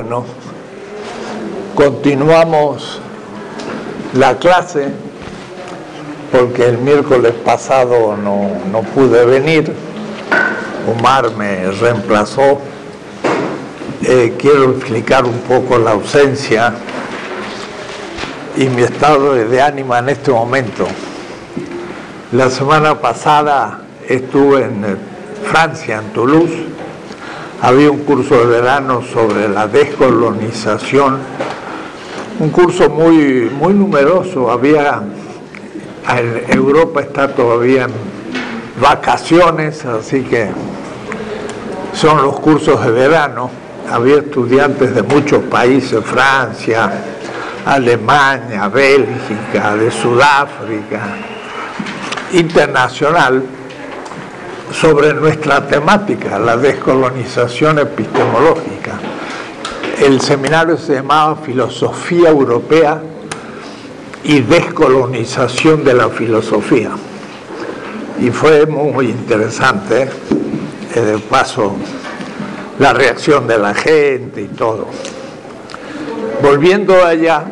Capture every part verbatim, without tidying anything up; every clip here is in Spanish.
Bueno, continuamos la clase porque el miércoles pasado no, no pude venir. Omar me reemplazó. Eh, quiero explicar un poco la ausencia y mi estado de ánimo en este momento. La semana pasada estuve en Francia, en Toulouse. Había un curso de verano sobre la descolonización, un curso muy, muy numeroso. Había, Europa está todavía en vacaciones, así que son los cursos de verano. Había estudiantes de muchos países, Francia, Alemania, Bélgica, de Sudáfrica, internacional, sobre nuestra temática, la descolonización epistemológica. El seminario se llamaba Filosofía Europea y Descolonización de la Filosofía. Y fue muy interesante, eh, de paso, la reacción de la gente y todo. Volviendo allá,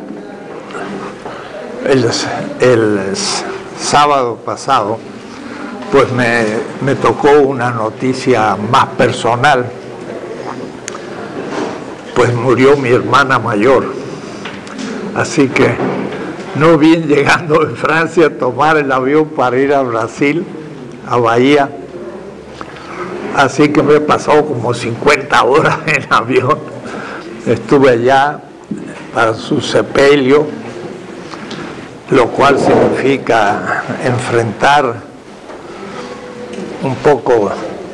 el, el sábado pasado, pues me, me tocó una noticia más personal. Pues murió mi hermana mayor. Así que no bien llegando de Francia a tomar el avión para ir a Brasil, a Bahía. Así que me he pasado como cincuenta horas en avión. Estuve allá para su sepelio, lo cual significa enfrentar un poco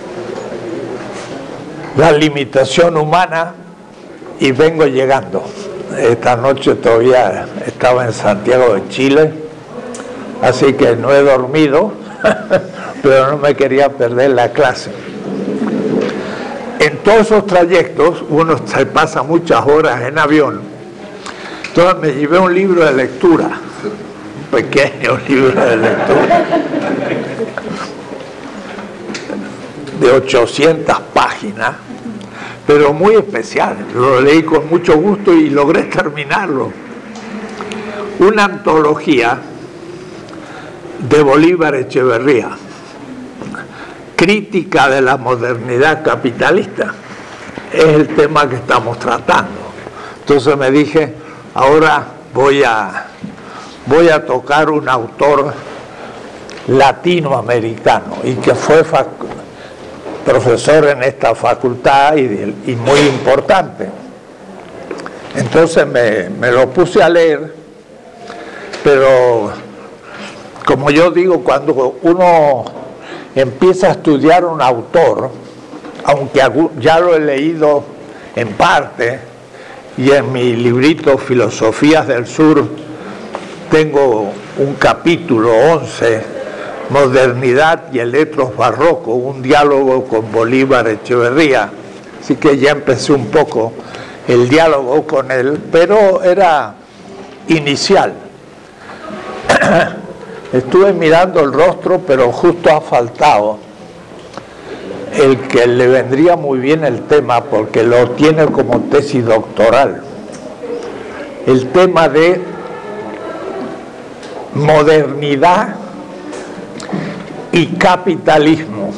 la limitación humana, y vengo llegando. Esta noche todavía estaba en Santiago de Chile, así que no he dormido, pero no me quería perder la clase. En todos esos trayectos uno se pasa muchas horas en avión, entonces me llevé un libro de lectura, un pequeño libro de lectura, de ochocientas páginas, pero muy especial. Lo leí con mucho gusto y logré terminarlo. Una antología de Bolívar Echeverría, crítica de la modernidad capitalista. Es el tema que estamos tratando. Entonces me dije, ahora voy a, voy a tocar un autor latinoamericano y que fue profesor en esta facultad y, y muy importante. Entonces me, me lo puse a leer, pero como yo digo, cuando uno empieza a estudiar un autor, aunque ya lo he leído en parte, y en mi librito Filosofías del Sur tengo un capítulo once, Modernidad y el Etos Barroco, un diálogo con Bolívar Echeverría. Así que ya empecé un poco el diálogo con él, pero era inicial. Estuve mirando el rostro, pero justo ha faltado el que le vendría muy bien el tema, porque lo tiene como tesis doctoral. El tema de modernidad y capitalismo.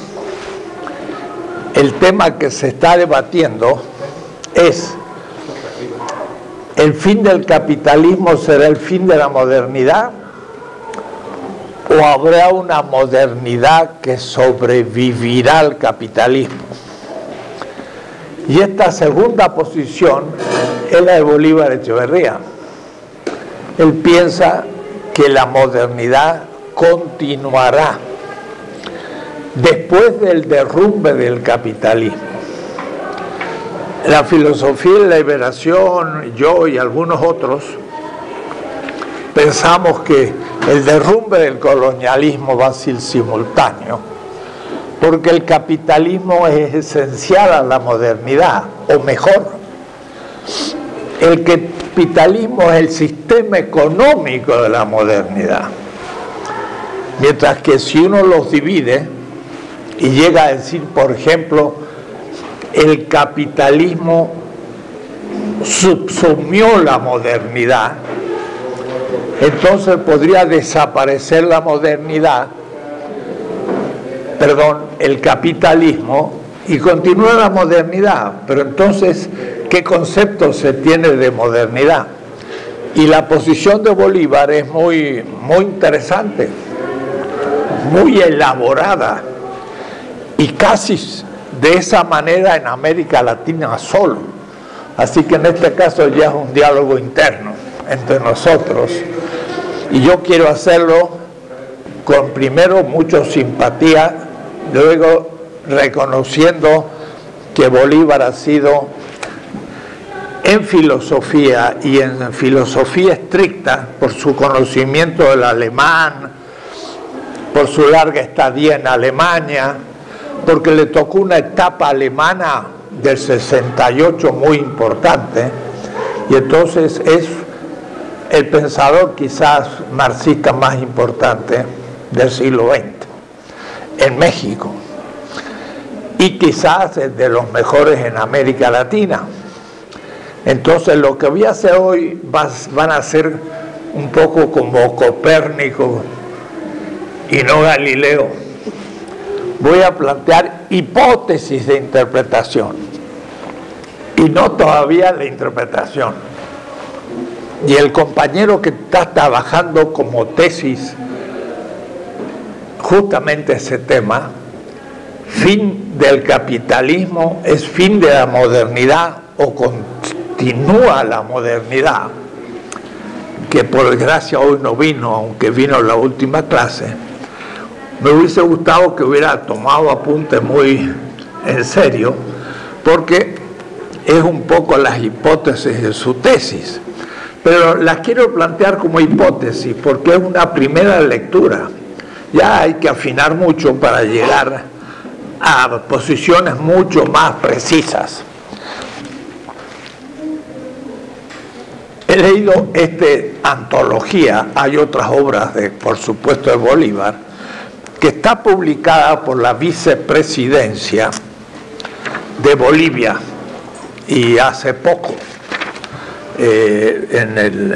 El tema que se está debatiendo es: ¿el fin del capitalismo será el fin de la modernidad? ¿O habrá una modernidad que sobrevivirá al capitalismo? Y esta segunda posición es la de Bolívar Echeverría. Él piensa que la modernidad continuará después del derrumbe del capitalismo. La filosofía de la liberación, yo y algunos otros, pensamos que el derrumbe del colonialismo va a ser simultáneo, porque el capitalismo es esencial a la modernidad, o mejor, el capitalismo es el sistema económico de la modernidad. Mientras que si uno los divide y llega a decir, por ejemplo, el capitalismo subsumió la modernidad, entonces podría desaparecer la modernidad, perdón, el capitalismo, y continúa la modernidad. Pero entonces, ¿qué concepto se tiene de modernidad? Y la posición de Bolívar es muy, muy interesante, muy elaborada, y casi de esa manera en América Latina solo. Así que en este caso ya es un diálogo interno entre nosotros, y yo quiero hacerlo con primero mucha simpatía, luego reconociendo que Bolívar ha sido en filosofía, y en filosofía estricta, por su conocimiento del alemán, por su larga estadía en Alemania, porque le tocó una etapa alemana del sesenta y ocho muy importante, y entonces es el pensador quizás marxista más importante del siglo veinte en México, y quizás es de los mejores en América Latina. Entonces lo que voy a hacer hoy va, van a ser un poco como Copérnico y no Galileo. Voy a plantear hipótesis de interpretación y no todavía de interpretación. Y el compañero que está trabajando como tesis justamente ese tema, fin del capitalismo, es fin de la modernidad o continúa la modernidad, que por desgracia hoy no vino, aunque vino la última clase. Me hubiese gustado que hubiera tomado apuntes muy en serio, porque es un poco las hipótesis de su tesis, pero las quiero plantear como hipótesis porque es una primera lectura. Ya hay que afinar mucho para llegar a posiciones mucho más precisas. He leído esta antología, hay otras obras, de, por supuesto, de Bolívar, que está publicada por la vicepresidencia de Bolivia, y hace poco, eh, en el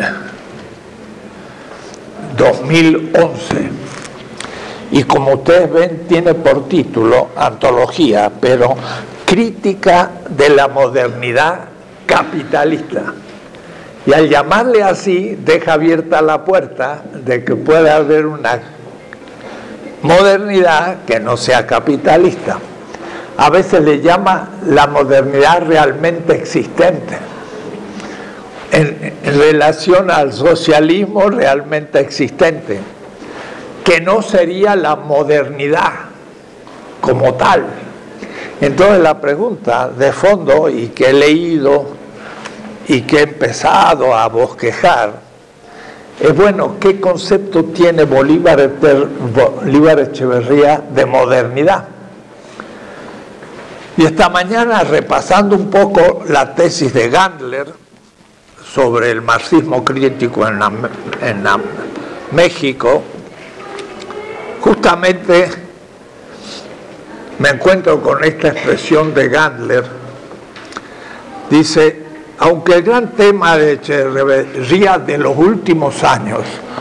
dos mil once. Y como ustedes ven, tiene por título Antología, pero Crítica de la Modernidad Capitalista. Y al llamarle así, deja abierta la puerta de que pueda haber una modernidad que no sea capitalista. A veces le llama la modernidad realmente existente, en, en relación al socialismo realmente existente, que no sería la modernidad como tal. Entonces la pregunta de fondo, y que he leído y que he empezado a bosquejar, es bueno, ¿qué concepto tiene Bolívar, Bolívar Echeverría de modernidad? Y esta mañana, repasando un poco la tesis de Gandler sobre el marxismo crítico en, la, en la México, justamente me encuentro con esta expresión de Gandler. Dice: aunque el gran tema de Echeverría de los últimos años,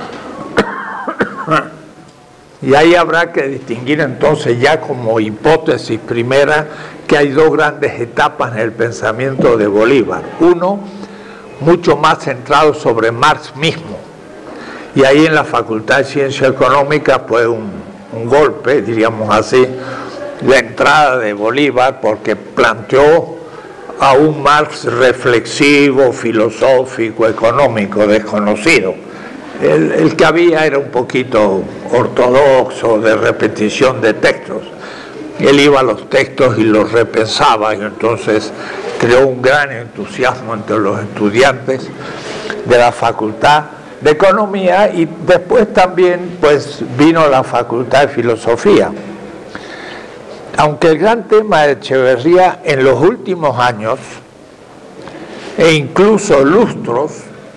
y ahí habrá que distinguir entonces ya como hipótesis primera que hay dos grandes etapas en el pensamiento de Bolívar. Uno, mucho más centrado sobre Marx mismo, y ahí en la Facultad de Ciencia Económica fue un, un golpe, diríamos así, la entrada de Bolívar, porque planteó a un Marx reflexivo, filosófico, económico, desconocido. El, el que había era un poquito ortodoxo, de repetición de textos. Él iba a los textos y los repensaba, y entonces creó un gran entusiasmo entre los estudiantes de la Facultad de Economía, y después también pues vino la Facultad de Filosofía. Aunque el gran tema de Echeverría en los últimos años, e incluso lustros,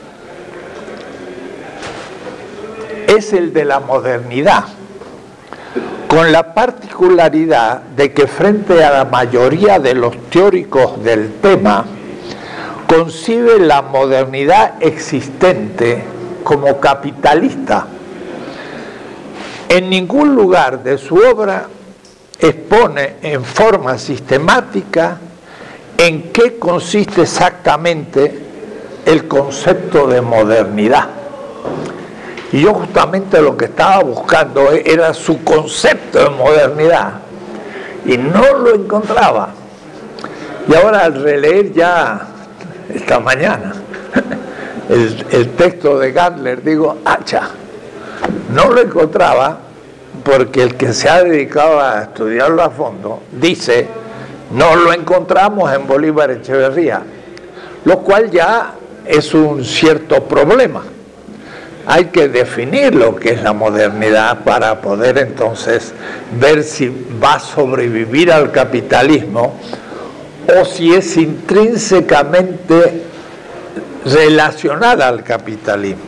es el de la modernidad, con la particularidad de que frente a la mayoría de los teóricos del tema, concibe la modernidad existente como capitalista. En ningún lugar de su obra expone en forma sistemática en qué consiste exactamente el concepto de modernidad. Y yo justamente lo que estaba buscando era su concepto de modernidad y no lo encontraba. Y ahora al releer ya esta mañana el, el texto de Gardner, digo, hacha, no lo encontraba porque el que se ha dedicado a estudiarlo a fondo dice, no lo encontramos en Bolívar Echeverría, lo cual ya es un cierto problema. Hay que definir lo que es la modernidad para poder entonces ver si va a sobrevivir al capitalismo o si es intrínsecamente relacionada al capitalismo.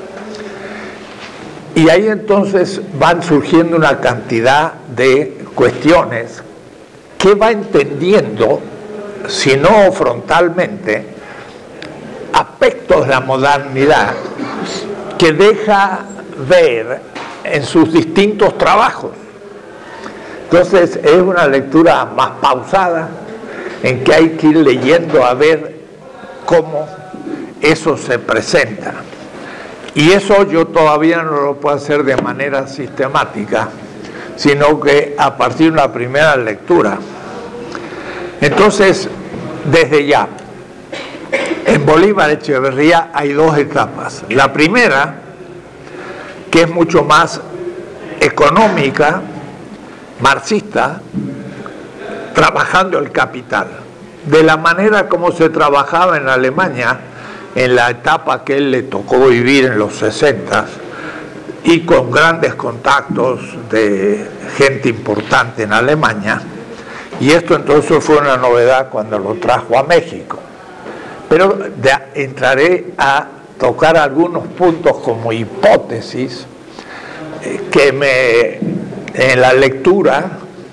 Y ahí entonces van surgiendo una cantidad de cuestiones que va entendiendo, si no frontalmente, aspectos de la modernidad que deja ver en sus distintos trabajos. Entonces es una lectura más pausada, en que hay que ir leyendo a ver cómo eso se presenta. Y eso yo todavía no lo puedo hacer de manera sistemática, sino que a partir de una primera lectura. Entonces, desde ya, en Bolívar Echeverría hay dos etapas. La primera, que es mucho más económica, marxista, trabajando el capital, de la manera como se trabajaba en Alemania en la etapa que él le tocó vivir en los sesentas y con grandes contactos de gente importante en Alemania, y esto entonces fue una novedad cuando lo trajo a México. Pero de, entraré a tocar algunos puntos como hipótesis eh, que me, en la lectura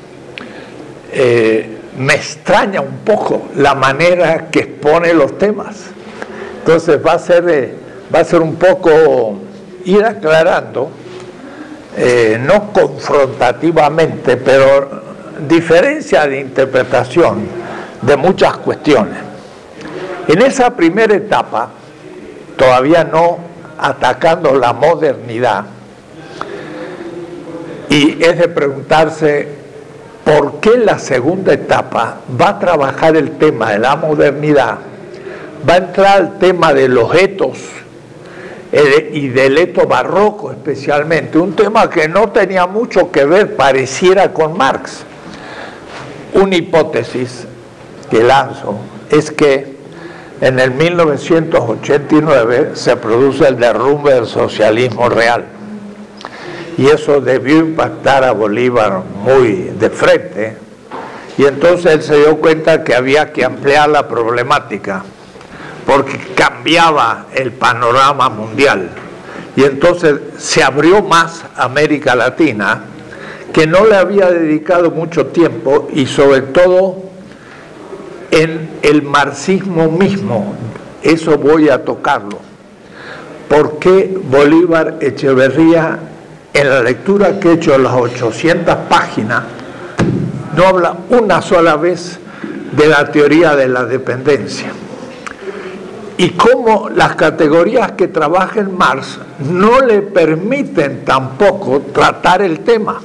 eh, me extraña un poco la manera que expone los temas. Entonces va a ser, eh, va a ser un poco ir aclarando, eh, no confrontativamente, pero diferencia de interpretación de muchas cuestiones. En esa primera etapa, todavía no atacando la modernidad, y es de preguntarse por qué la segunda etapa va a trabajar el tema de la modernidad, va a entrar el tema de los etos eh, y del eto barroco especialmente, un tema que no tenía mucho que ver, pareciera, con Marx. Una hipótesis que lanzo es que en el mil novecientos ochenta y nueve se produce el derrumbe del socialismo real, y eso debió impactar a Bolívar muy de frente, y entonces él se dio cuenta que había que ampliar la problemática porque cambiaba el panorama mundial, y entonces se abrió más América Latina, que no le había dedicado mucho tiempo, y sobre todo en el marxismo mismo. Eso voy a tocarlo. ¿Por qué Bolívar Echeverría, en la lectura que he hecho de las ochocientas páginas, no habla una sola vez de la teoría de la dependencia? Y cómo las categorías que trabaja en Marx no le permiten tampoco tratar el tema.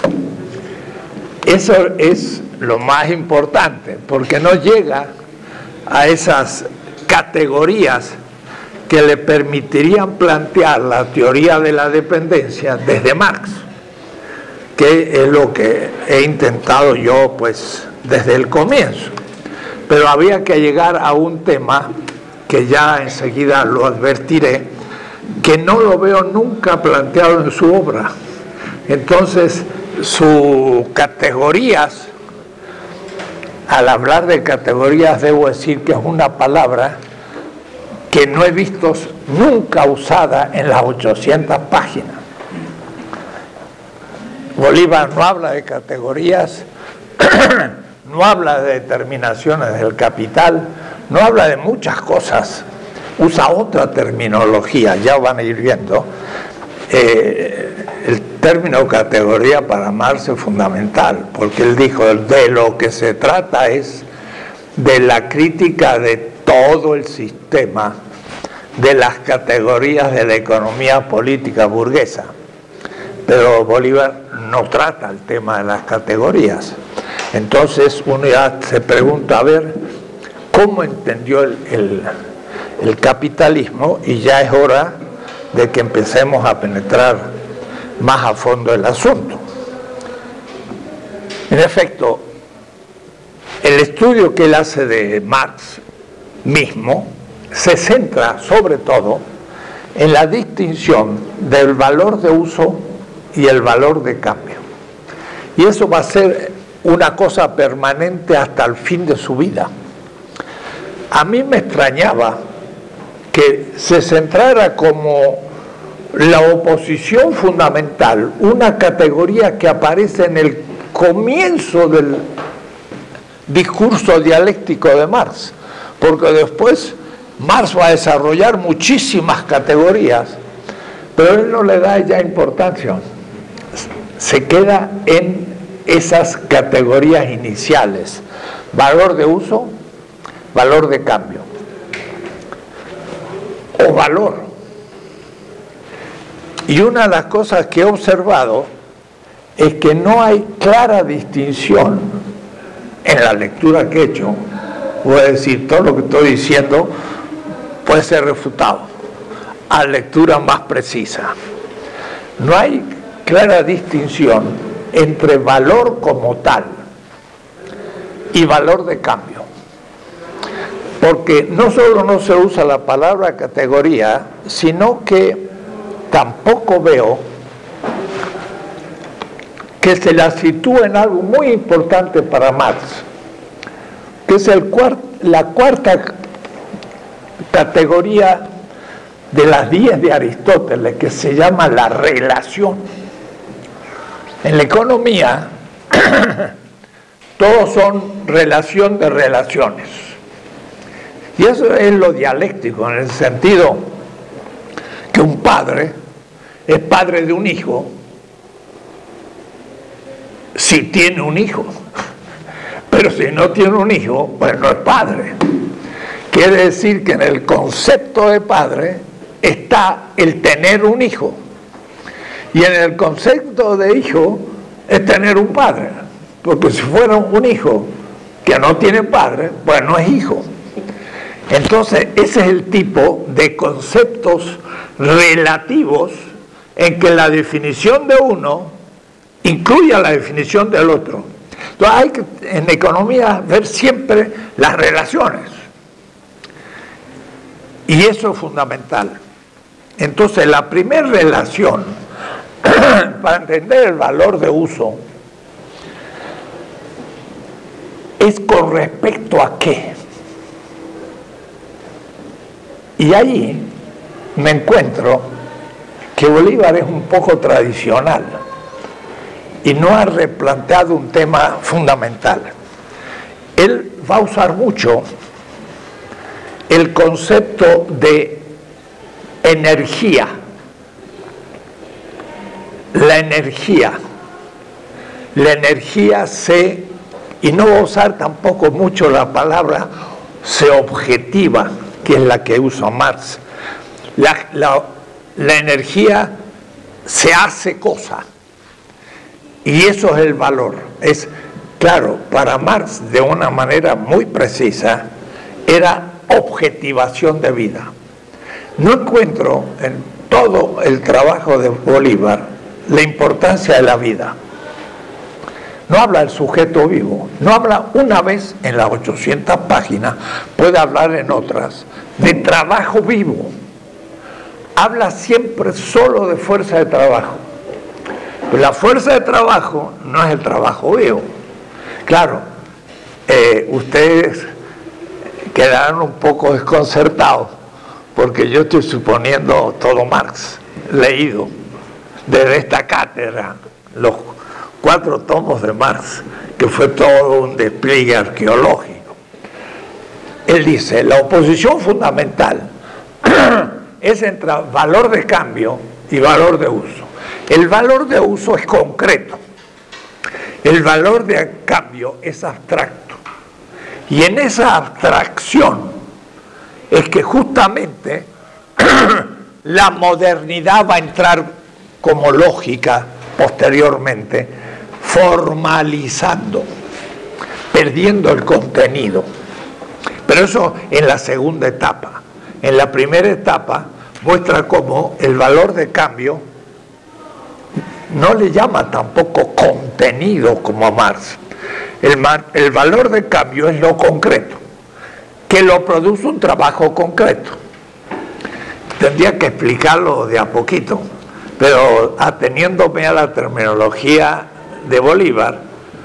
Eso es lo más importante, porque no llega a esas categorías que le permitirían plantear la teoría de la dependencia desde Marx, que es lo que he intentado yo pues desde el comienzo. Pero había que llegar a un tema que ya enseguida lo advertiré, que no lo veo nunca planteado en su obra. Entonces, sus categorías, al hablar de categorías debo decir que es una palabra que no he visto nunca usada en las ochocientas páginas. Bolívar no habla de categorías, no habla de determinaciones del capital, no habla de muchas cosas, usa otra terminología, ya van a ir viendo. Eh, el término categoría para Marx es fundamental, porque él dijo, de lo que se trata es de la crítica de todo el sistema de las categorías de la economía política burguesa. Pero Bolívar no trata el tema de las categorías. Entonces uno ya se pregunta, a ver, ¿cómo entendió el, el, el capitalismo? Y ya es hora de que empecemos a penetrar más a fondo el asunto. En efecto, el estudio que él hace de Marx mismo se centra sobre todo en la distinción del valor de uso y el valor de cambio. Y eso va a ser una cosa permanente hasta el fin de su vida. A mí me extrañaba que se centrara como la oposición fundamental, una categoría que aparece en el comienzo del discurso dialéctico de Marx, porque después Marx va a desarrollar muchísimas categorías, pero él no le da ya importancia, se queda en esas categorías iniciales: valor de uso, valor de cambio o valor. Y una de las cosas que he observado es que no hay clara distinción en la lectura que he hecho. Voy a decir, todo lo que estoy diciendo puede ser refutado a lectura más precisa. No hay clara distinción entre valor como tal y valor de cambio, porque no solo no se usa la palabra categoría, sino que tampoco veo que se la sitúe en algo muy importante para Marx, que es el cuart, la cuarta categoría de las diez de Aristóteles, que se llama la relación. En la economía todos son relación de relaciones, y eso es lo dialéctico, en el sentido que un padre es padre de un hijo si tiene un hijo, pero si no tiene un hijo, pues no es padre. Quiere decir que en el concepto de padre está el tener un hijo, y en el concepto de hijo es tener un padre, porque si fuera un hijo que no tiene padre, pues no es hijo. Entonces ese es el tipo de conceptos relativos en que la definición de uno incluye la definición del otro. Entonces hay que en economía ver siempre las relaciones, y eso es fundamental. Entonces la primera relación para entender el valor de uso es con respecto a qué. Y ahí me encuentro que Bolívar es un poco tradicional y no ha replanteado un tema fundamental. Él va a usar mucho el concepto de energía. La energía. La energía se, y no va a usar tampoco mucho la palabra se objetiva, que es la que usa Marx. La, la, la energía se hace cosa, y eso es el valor. Es claro, para Marx, de una manera muy precisa, era objetivación de vida. No encuentro en todo el trabajo de Bolívar la importancia de la vida. No habla del sujeto vivo, no habla una vez en las ochocientas páginas, puede hablar en otras, de trabajo vivo. Habla siempre solo de fuerza de trabajo. Pero la fuerza de trabajo no es el trabajo vivo. Claro, eh, ustedes quedarán un poco desconcertados, porque yo estoy suponiendo todo Marx, leído desde esta cátedra, los cuatro tomos de Marx, que fue todo un despliegue arqueológico. él dice, la oposición fundamental es entre valor de cambio y valor de uso. El valor de uso es concreto, el valor de cambio es abstracto. Y en esa abstracción es que justamente la modernidad va a entrar como lógica posteriormente, formalizando, perdiendo el contenido. Pero eso en la segunda etapa. En la primera etapa muestra cómo el valor de cambio no le llama tampoco contenido como a Marx. El, el valor de cambio es lo concreto, que lo produce un trabajo concreto. Tendría que explicarlo de a poquito, pero ateniéndome a la terminología de Bolívar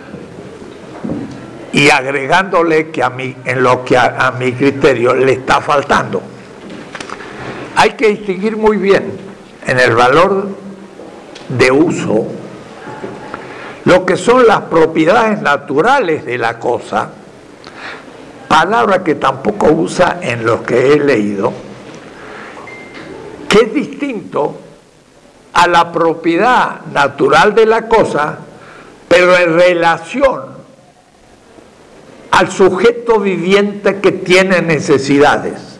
y agregándole que a mí, en lo que a, a mi criterio le está faltando. Hay que distinguir muy bien en el valor de uso lo que son las propiedades naturales de la cosa, palabra que tampoco usa en los que he leído, que es distinto a la propiedad natural de la cosa, pero en relación al sujeto viviente que tiene necesidades.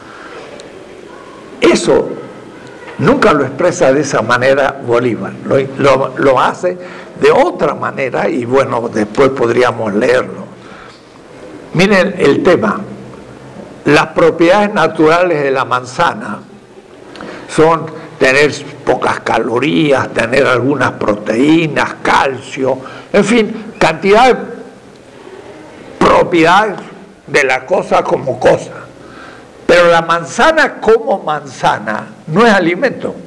Eso nunca lo expresa de esa manera Bolívar, lo, lo, lo hace de otra manera y bueno, después podríamos leerlo. Miren el tema, las propiedades naturales de la manzana son tener pocas calorías, tener algunas proteínas, calcio, en fin, cantidad de propiedades de la cosa como cosa. Pero la manzana como manzana no es alimento.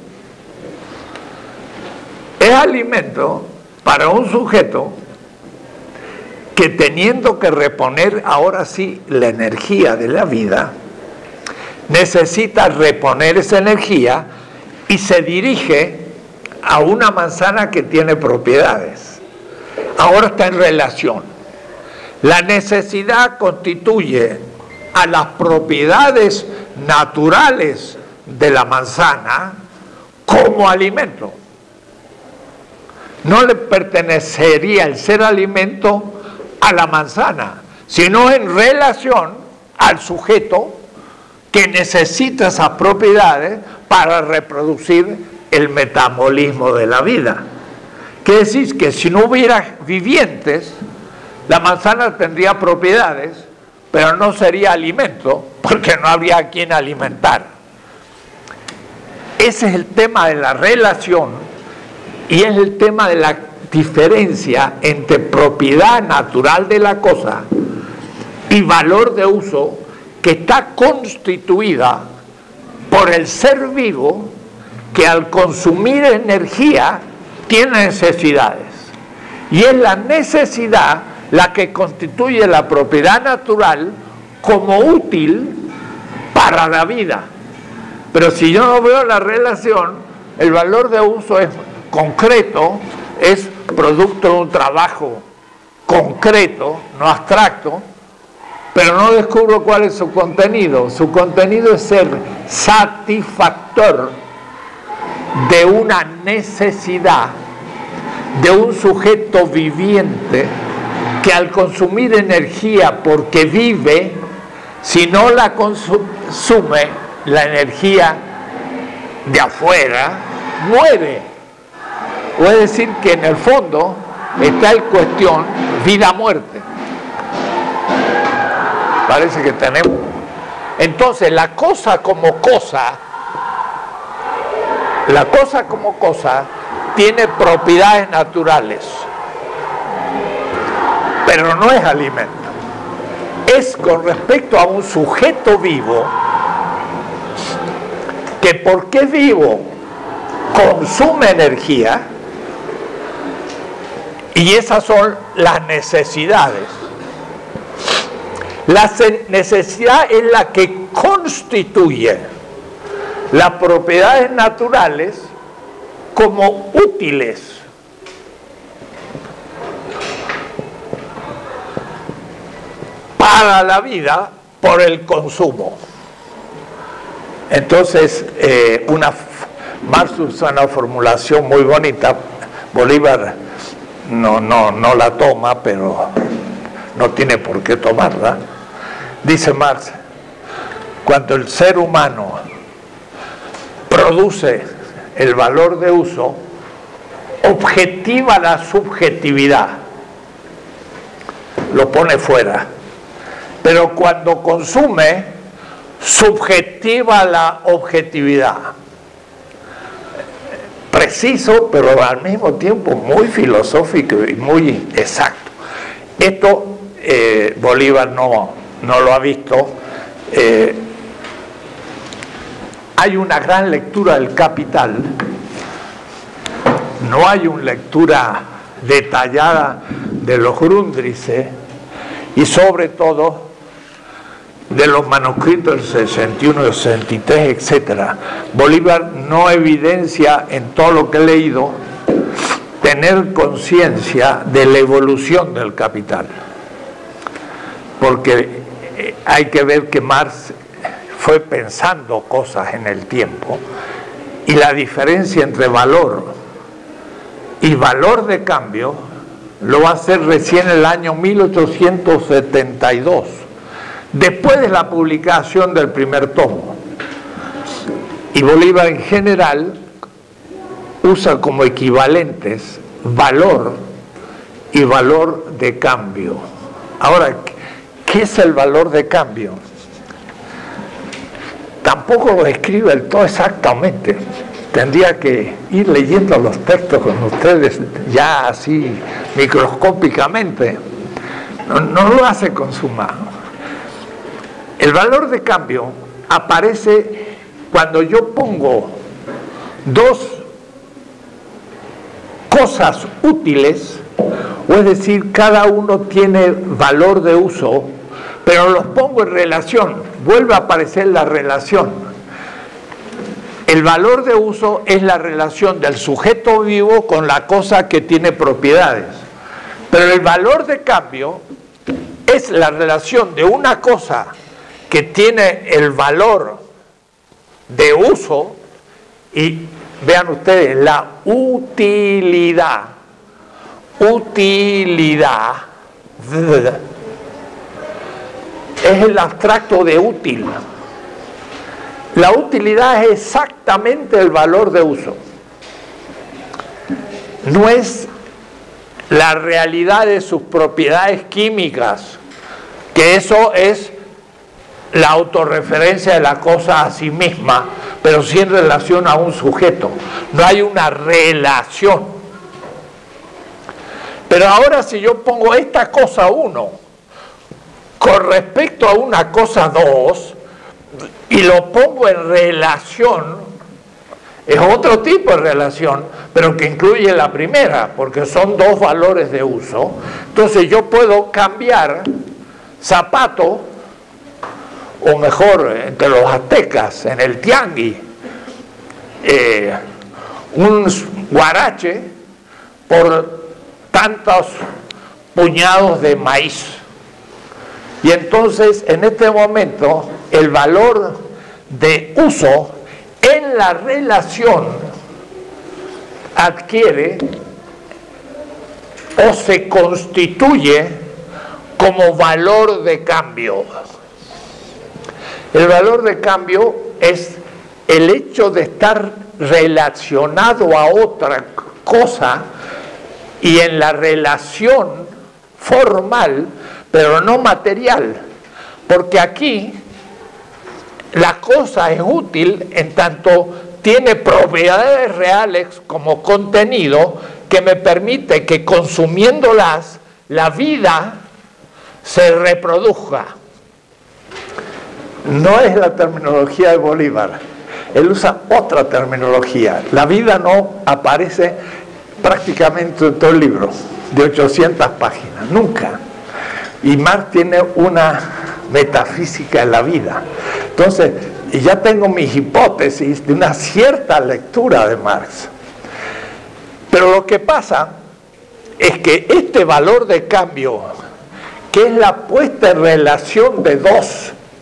Es alimento para un sujeto que, teniendo que reponer ahora sí la energía de la vida, necesita reponer esa energía y se dirige a una manzana que tiene propiedades. Ahora está en relación. La necesidad constituye a las propiedades naturales de la manzana como alimento. No le pertenecería el ser alimento a la manzana, sino en relación al sujeto que necesita esas propiedades para reproducir el metabolismo de la vida. Quiere decir que si no hubiera vivientes, la manzana tendría propiedades, pero no sería alimento, porque no habría a quien alimentar. Ese es el tema de la relación y es el tema de la diferencia entre propiedad natural de la cosa y valor de uso, que está constituida por el ser vivo que al consumir energía tiene necesidades. Y es la necesidad la que constituye la propiedad natural como útil para la vida. Pero si yo no veo la relación, el valor de uso es concreto, es producto de un trabajo concreto, no abstracto, pero no descubro cuál es su contenido. Su contenido es ser satisfactor de una necesidad de un sujeto viviente que al consumir energía porque vive, si no la consume la energía de afuera, muere. O es decir que en el fondo está en cuestión vida-muerte. Parece que tenemos. Entonces la cosa como cosa, la cosa como cosa tiene propiedades naturales, pero no es alimento. Es con respecto a un sujeto vivo que, porque es vivo, consume energía, y esas son las necesidades. La necesidad es la que constituye las propiedades naturales como útiles. Para la vida por el consumo. Entonces, eh, una, Marx usa una formulación muy bonita, Bolívar no, no, no la toma, pero no tiene por qué tomarla. Dice Marx, cuando el ser humano produce el valor de uso, objetiva la subjetividad, lo pone fuera, pero cuando consume, subjetiva la objetividad. Preciso, pero al mismo tiempo muy filosófico y muy exacto. Esto eh, Bolívar no, no lo ha visto. Eh, hay una gran lectura del Capital, no hay una lectura detallada de los Grundrisse y sobre todo de los manuscritos del sesenta y uno, sesenta y tres, etcétera. Bolívar no evidencia en todo lo que he leído tener conciencia de la evolución del Capital, porque hay que ver que Marx fue pensando cosas en el tiempo y la diferencia entre valor y valor de cambio lo va a hacer recién el año mil ochocientos setenta y dos, después de la publicación del primer tomo. Y Bolívar en general usa como equivalentes valor y valor de cambio. Ahora, ¿qué es el valor de cambio? Tampoco lo escribe del todo exactamente. Tendría que ir leyendo los textos con ustedes ya así microscópicamente. No, no lo hace con su mano. El valor de cambio aparece cuando yo pongo dos cosas útiles, o es decir, cada uno tiene valor de uso, pero los pongo en relación. Vuelve a aparecer la relación. El valor de uso es la relación del sujeto vivo con la cosa que tiene propiedades. Pero el valor de cambio es la relación de una cosa que tiene el valor de uso y, vean ustedes, la utilidad. Utilidad es el abstracto de útil. La utilidad es exactamente el valor de uso. No es la realidad de sus propiedades químicas, que eso es la autorreferencia de la cosa a sí misma, pero sí en relación a un sujeto. No hay una relación. Pero ahora si yo pongo esta cosa uno con respecto a una cosa dos y lo pongo en relación, es otro tipo de relación, pero que incluye la primera, porque son dos valores de uso. Entonces yo puedo cambiar zapato, o mejor, entre los aztecas, en el tianguis, eh, un guarache por tantos puñados de maíz. Y entonces, en este momento, el valor de uso en la relación adquiere o se constituye como valor de cambio. El valor de cambio es el hecho de estar relacionado a otra cosa y en la relación formal, pero no material, porque aquí la cosa es útil en tanto tiene propiedades reales como contenido que me permite que consumiéndolas la vida se reproduzca. No es la terminología de Bolívar, él usa otra terminología. La vida no aparece prácticamente en todo el libro, de ochocientas páginas, nunca. Y Marx tiene una metafísica en la vida. Entonces, ya tengo mis hipótesis de una cierta lectura de Marx. Pero lo que pasa es que este valor de cambio, que es la puesta en relación de dos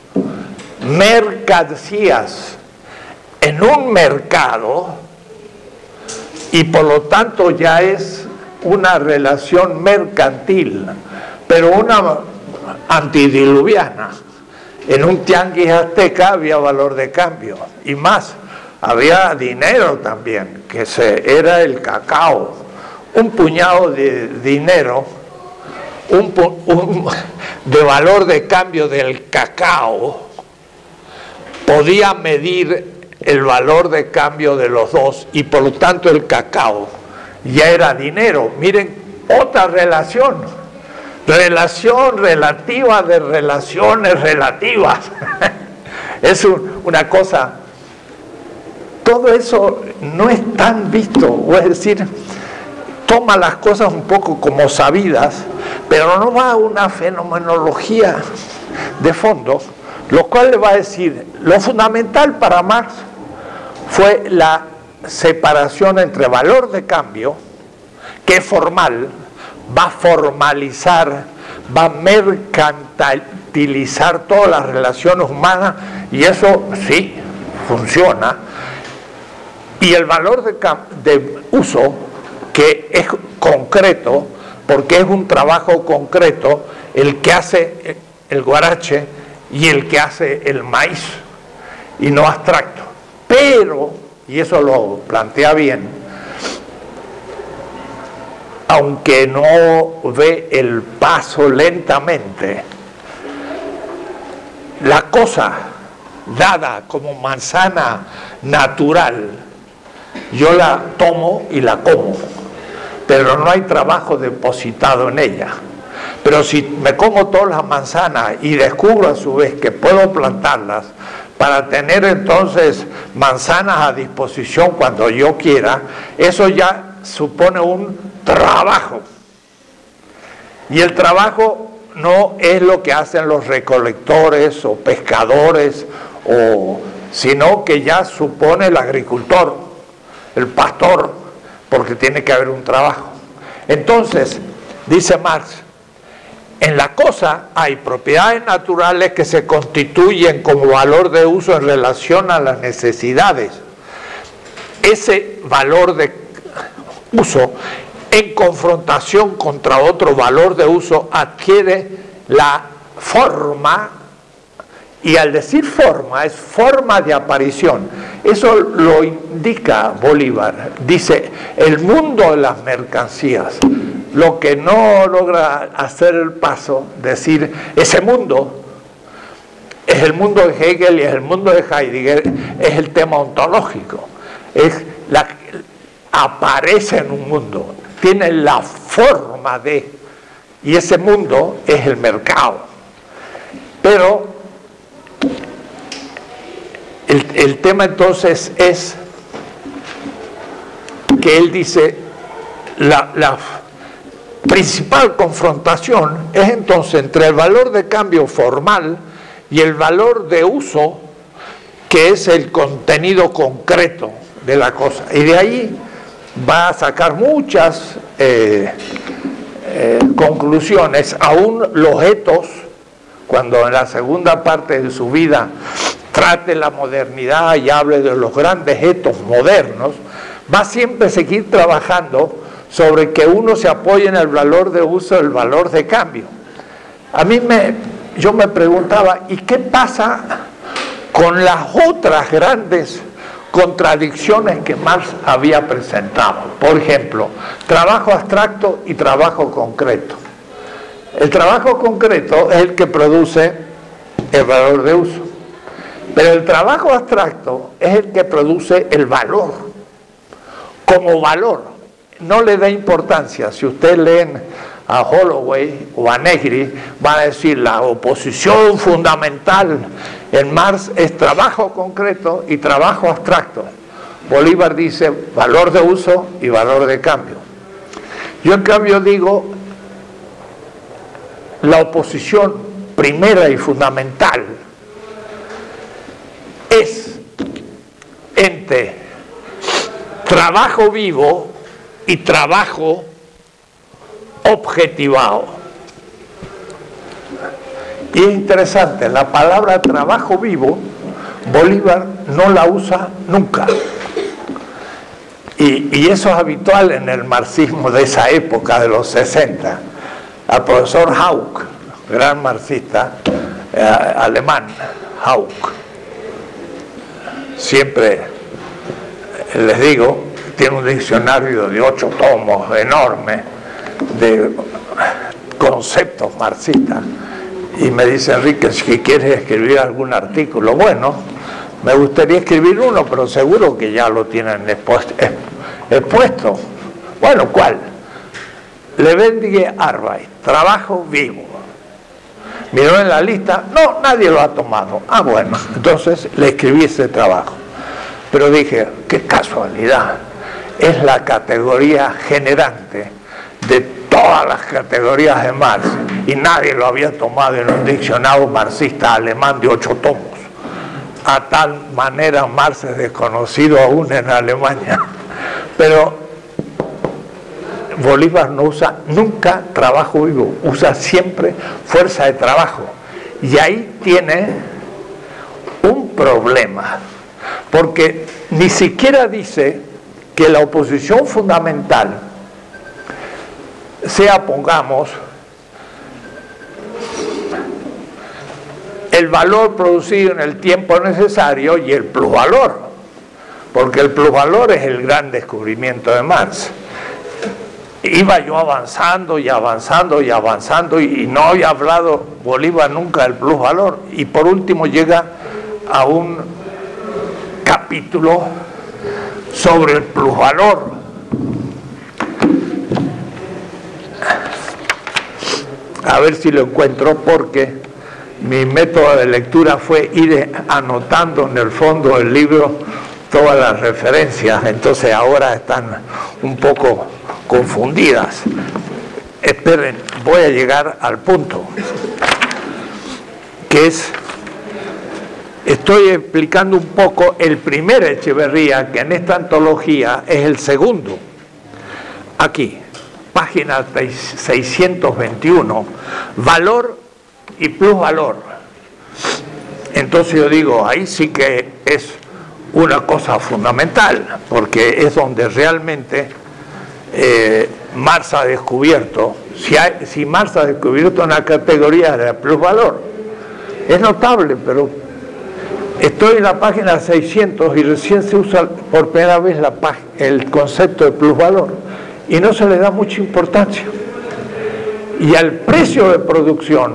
mercancías en un mercado y por lo tanto ya es una relación mercantil, pero una antidiluviana. En un tianguis azteca había valor de cambio y más, había dinero también, que se, era el cacao, un puñado de dinero, un, un, de valor de cambio del cacao, podía medir el valor de cambio de los dos y por lo tanto el cacao ya era dinero. Miren, otra relación, relación relativa de relaciones relativas. Es un, una cosa, todo eso no es tan visto, o es decir, toma las cosas un poco como sabidas, pero no va a una fenomenología de fondo, lo cual le va a decir, lo fundamental para Marx fue la separación entre valor de cambio, que es formal, va a formalizar, va a mercantilizar todas las relaciones humanas, y eso sí, funciona, y el valor de, de uso, que es concreto, porque es un trabajo concreto, el que hace el guarache y el que hace el maíz, y no abstracto. Pero, y eso lo plantea bien, aunque no ve el paso lentamente, la cosa dada como manzana natural, yo la tomo y la como, pero no hay trabajo depositado en ella. Pero si me como todas las manzanas y descubro a su vez que puedo plantarlas para tener entonces manzanas a disposición cuando yo quiera, eso ya supone un trabajo. Y el trabajo no es lo que hacen los recolectores o pescadores, o, sino que ya supone el agricultor, el pastor, porque tiene que haber un trabajo. Entonces, dice Marx, en la cosa hay propiedades naturales que se constituyen como valor de uso en relación a las necesidades. Ese valor de uso, en confrontación contra otro valor de uso, adquiere la forma, y al decir forma, es forma de aparición. Eso lo indica Bolívar. Dice, el mundo de las mercancías. Lo que no logra hacer el paso, decir, ese mundo es el mundo de Hegel y es el mundo de Heidegger, es el tema ontológico. Es la, aparece en un mundo, tiene la forma de, y ese mundo es el mercado. Pero el, el tema entonces es que él dice, la, la principal confrontación es entonces entre el valor de cambio formal y el valor de uso, que es el contenido concreto de la cosa. Y de ahí va a sacar muchas eh, eh, conclusiones. Aún los etos, cuando en la segunda parte de su vida trate la modernidad y hable de los grandes etos modernos, va a siempre seguir trabajando sobre que uno se apoye en el valor de uso, el valor de cambio. A mí me, yo me preguntaba, ¿y qué pasa con las otras grandes contradicciones que Marx había presentado? Por ejemplo, trabajo abstracto y trabajo concreto. El trabajo concreto es el que produce el valor de uso, pero el trabajo abstracto es el que produce el valor, como valor. No le da importancia. Si ustedes leen a Holloway o a Negri, van a decir la oposición fundamental en Marx es trabajo concreto y trabajo abstracto. Bolívar dice valor de uso y valor de cambio. Yo en cambio digo la oposición primera y fundamental es entre trabajo vivo y trabajo objetivado. Y es interesante, la palabra trabajo vivo, Bolívar no la usa nunca. Y, y eso es habitual en el marxismo de esa época, de los sesenta. Al profesor Hauck, gran marxista eh, alemán, Hauck, siempre les digo, tiene un diccionario de ocho tomos enorme de conceptos marxistas, y me dice: Enrique, si quieres escribir algún artículo, bueno, me gustaría escribir uno, pero seguro que ya lo tienen expuesto. expuesto. Bueno, ¿cuál? Lebendige Arbeit, trabajo vivo. Miró en la lista, no, nadie lo ha tomado. Ah, bueno, entonces le escribí ese trabajo. Pero dije, qué casualidad, es la categoría generante de todas las categorías de Marx, y nadie lo había tomado en un diccionario marxista alemán de ocho tomos. A tal manera Marx es desconocido aún en Alemania. Pero Bolívar no usa nunca trabajo vivo, usa siempre fuerza de trabajo. Y ahí tiene un problema, porque ni siquiera dice que la oposición fundamental sea, pongamos, el valor producido en el tiempo necesario y el plusvalor, porque el plusvalor es el gran descubrimiento de Marx. Iba yo avanzando y avanzando y avanzando y no había hablado Bolívar nunca del plusvalor, y por último llega a un capítulo sobre el plusvalor. A ver si lo encuentro, porque mi método de lectura fue ir anotando en el fondo del libro todas las referencias, entonces ahora están un poco confundidas. Esperen, voy a llegar al punto, que es, estoy explicando un poco el primer Echeverría, que en esta antología es el segundo. Aquí, página seiscientos veintiuno, valor y plusvalor. Entonces yo digo, ahí sí que es una cosa fundamental, porque es donde realmente eh, Marx ha descubierto, si, hay, si Marx ha descubierto una categoría de plusvalor, es notable, pero estoy en la página seiscientos y recién se usa por primera vez la, el concepto de plusvalor, y no se le da mucha importancia. Y al precio de producción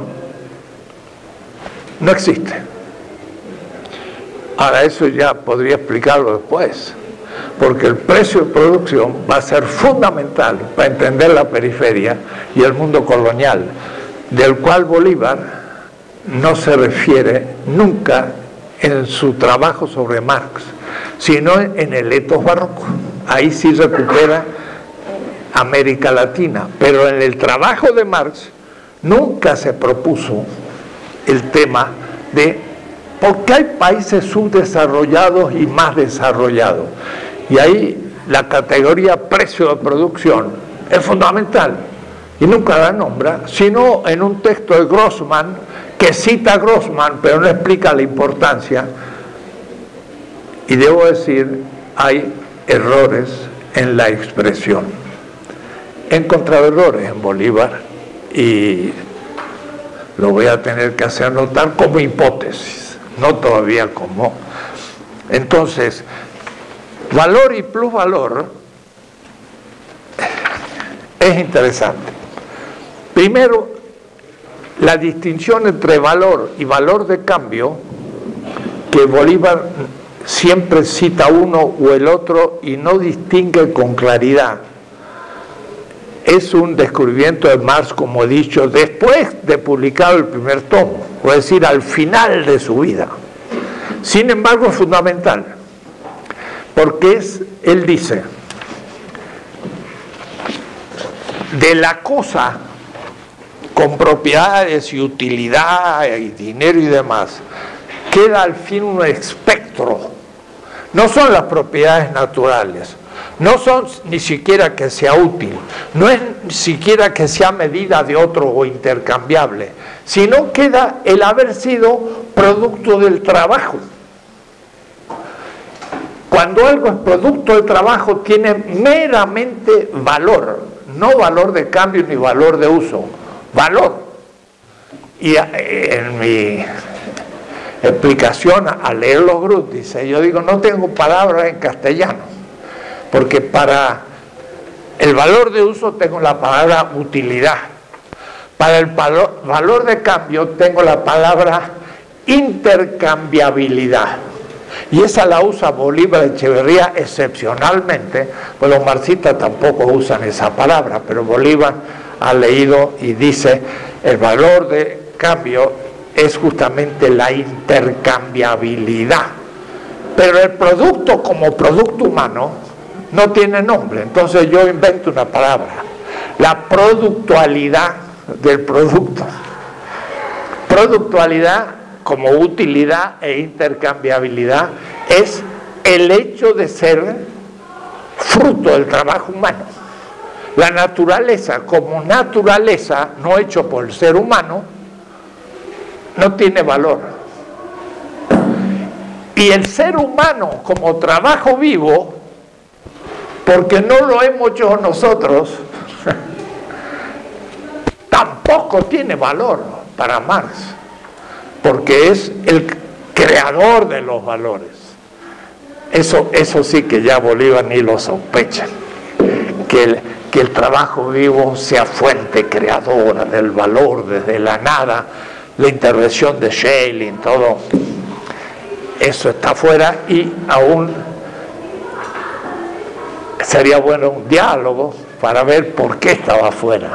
no existe. Ahora, eso ya podría explicarlo después, porque el precio de producción va a ser fundamental para entender la periferia y el mundo colonial, del cual Bolívar no se refiere nunca en su trabajo sobre Marx, sino en el etos barroco. Ahí sí recupera América Latina, pero en el trabajo de Marx nunca se propuso el tema de por qué hay países subdesarrollados y más desarrollados. Y ahí la categoría precio de producción es fundamental, y nunca la nombra, sino en un texto de Grossman, que cita a Grossman, pero no explica la importancia. Y debo decir, hay errores en la expresión. He encontrado errores en Bolívar y lo voy a tener que hacer notar como hipótesis, no todavía como. Entonces, valor y plusvalor es interesante. Primero, la distinción entre valor y valor de cambio, que Bolívar siempre cita uno o el otro y no distingue con claridad, es un descubrimiento de Marx, como he dicho, después de publicado el primer tomo, es decir, al final de su vida. Sin embargo, es fundamental, porque es, él dice, de la cosa con propiedades y utilidad y dinero y demás, queda al fin un espectro. No son las propiedades naturales, No son ni siquiera que sea útil, no es ni siquiera que sea medida de otro o intercambiable, sino queda el haber sido producto del trabajo. Cuando algo es producto del trabajo tiene meramente valor, no valor de cambio ni valor de uso, valor. Y en mi explicación al leer los Gruth, yo digo, no tengo palabras en castellano, porque para el valor de uso tengo la palabra utilidad, para el valor, valor de cambio tengo la palabra intercambiabilidad, y esa la usa Bolívar Echeverría excepcionalmente, pues los marxistas tampoco usan esa palabra, pero Bolívar ha leído y dice, el valor de cambio es justamente la intercambiabilidad, pero el producto como producto humano no tiene nombre, entonces yo invento una palabra, la productualidad del producto. Productualidad como utilidad e intercambiabilidad es el hecho de ser fruto del trabajo humano. La naturaleza como naturaleza, no hecho por el ser humano, no tiene valor. Y el ser humano como trabajo vivo, porque no lo hemos hecho nosotros, tampoco tiene valor para Marx, porque es el creador de los valores. Eso, eso sí que ya Bolívar ni lo sospecha, que el, que el trabajo vivo sea fuente creadora del valor desde la nada. La intervención de Schelling, todo eso está fuera, y aún sería bueno un diálogo para ver por qué estaba fuera.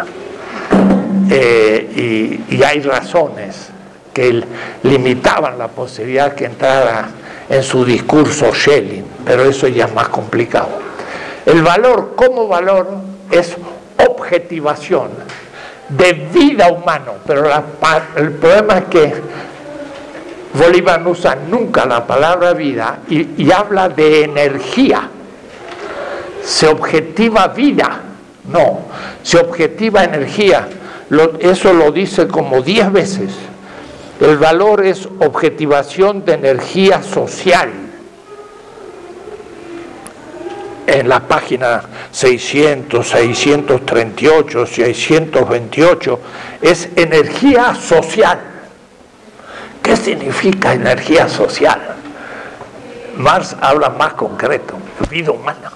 Eh, y, y hay razones que limitaban la posibilidad que entrara en su discurso Schelling, pero eso ya es más complicado. El valor como valor es objetivación de vida humano, pero la, el problema es que Bolívar no usa nunca la palabra vida y, y habla de energía. Se objetiva vida, no, se objetiva energía. Lo, eso lo dice como diez veces. El valor es objetivación de energía social. En la página seiscientos, seiscientos treinta y ocho, seiscientos veintiocho, es energía social. ¿Qué significa energía social? Marx habla más concreto, vida humana.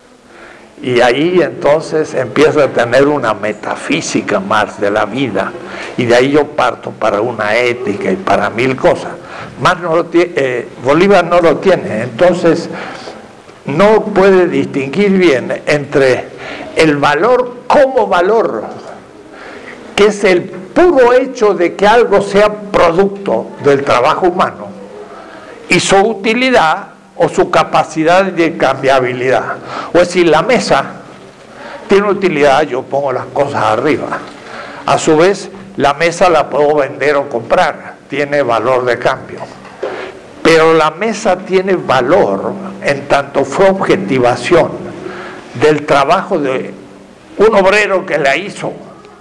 Y ahí entonces empieza a tener una metafísica Marx de la vida, y de ahí yo parto para una ética y para mil cosas. Marx no lo tiene, eh, Bolívar no lo tiene, entonces no puede distinguir bien entre el valor como valor, que es el puro hecho de que algo sea producto del trabajo humano, y su utilidad o su capacidad de cambiabilidad. O es decir, la mesa tiene utilidad, yo pongo las cosas arriba. A su vez, la mesa la puedo vender o comprar, tiene valor de cambio. Pero la mesa tiene valor en tanto fue objetivación del trabajo de un obrero que la hizo,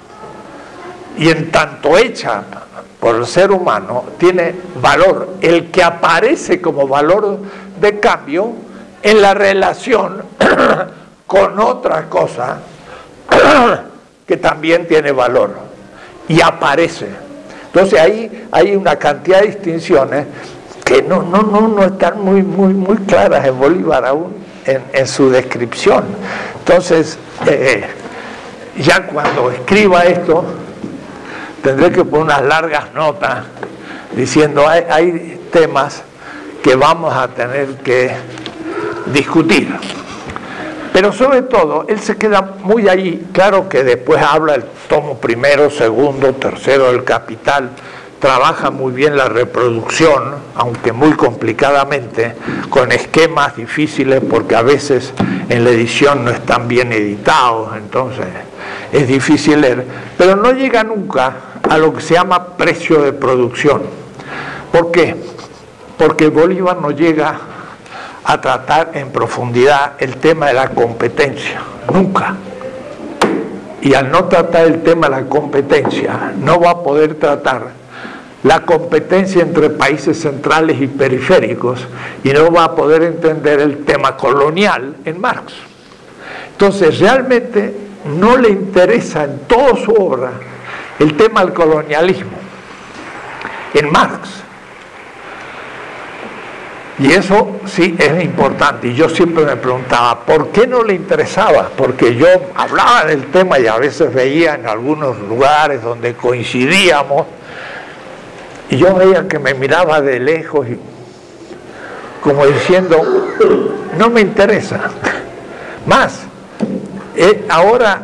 y en tanto hecha por el ser humano tiene valor, el que aparece como valor de cambio en la relación con otra cosa que también tiene valor y aparece. Entonces ahí hay una cantidad de distinciones que no, no, no, no están muy, muy, muy claras en Bolívar aún en, en su descripción. Entonces, eh, ya cuando escriba esto, tendré que poner unas largas notas diciendo hay, hay temas que vamos a tener que discutir. Pero sobre todo, él se queda muy ahí. Claro que después habla el tomo primero, segundo, tercero del Capital, trabaja muy bien la reproducción, aunque muy complicadamente, con esquemas difíciles porque a veces en la edición no están bien editados, entonces es difícil leer, pero no llega nunca a lo que se llama precio de producción. ¿Por qué? Porque Bolívar no llega a tratar en profundidad el tema de la competencia, nunca. Y al no tratar el tema de la competencia, no va a poder tratar la competencia entre países centrales y periféricos, y no va a poder entender el tema colonial en Marx. Entonces, realmente no le interesa en toda su obra el tema del colonialismo en Marx. Y eso sí es importante. Y yo siempre me preguntaba, ¿por qué no le interesaba? Porque yo hablaba del tema y a veces veía en algunos lugares donde coincidíamos, y yo veía que me miraba de lejos y como diciendo, no me interesa. Más, eh, ahora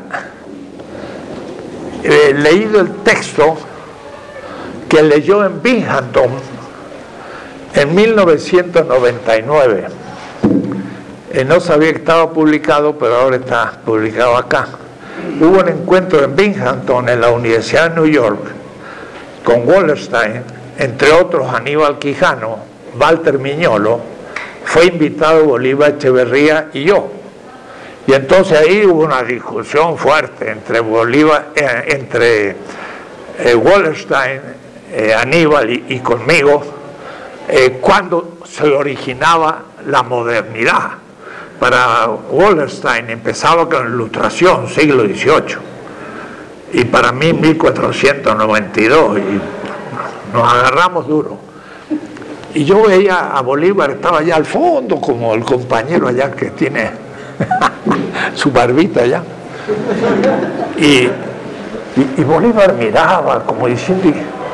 he leído el texto que leyó en Binghamton en mil novecientos noventa y nueve. Eh, no sabía que estaba publicado, pero ahora está publicado acá. Hubo un encuentro en Binghamton, en la Universidad de New York, con Wallerstein, entre otros Aníbal Quijano, Walter Miñolo, fue invitado Bolívar Echeverría y yo. Y entonces ahí hubo una discusión fuerte entre Bolívar, eh, entre eh, Wallerstein, eh, Aníbal y, y conmigo, Eh, cuando se originaba la modernidad. Para Wallerstein empezaba con la Ilustración, siglo dieciocho, y para mí mil cuatrocientos noventa y dos, y nos agarramos duro. Y yo veía a Bolívar, estaba allá al fondo, como el compañero allá que tiene su barbita allá, y, y, y Bolívar miraba como diciendo,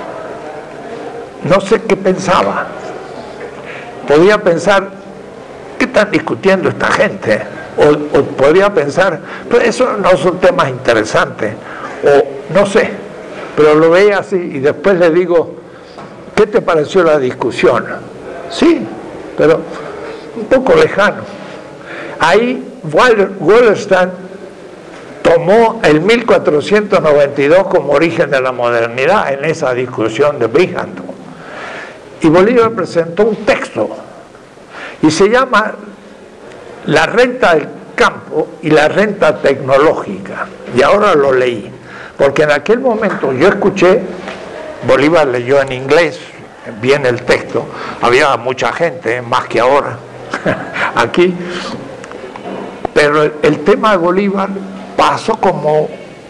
no sé qué pensaba. Podía pensar, ¿qué están discutiendo esta gente? O, o podría pensar, pero eso no son temas interesantes, o no sé, pero lo veía así y después le digo, ¿qué te pareció la discusión? Sí, pero un poco lejano. Ahí Wallerstein tomó el mil cuatrocientos noventa y dos como origen de la modernidad en esa discusión de Binghamton. Y Bolívar presentó un texto y se llama La renta del campo y la renta tecnológica. Y ahora lo leí, porque en aquel momento yo escuché, Bolívar leyó en inglés bien el texto, había mucha gente, más que ahora, aquí, pero el, el tema de Bolívar pasó como,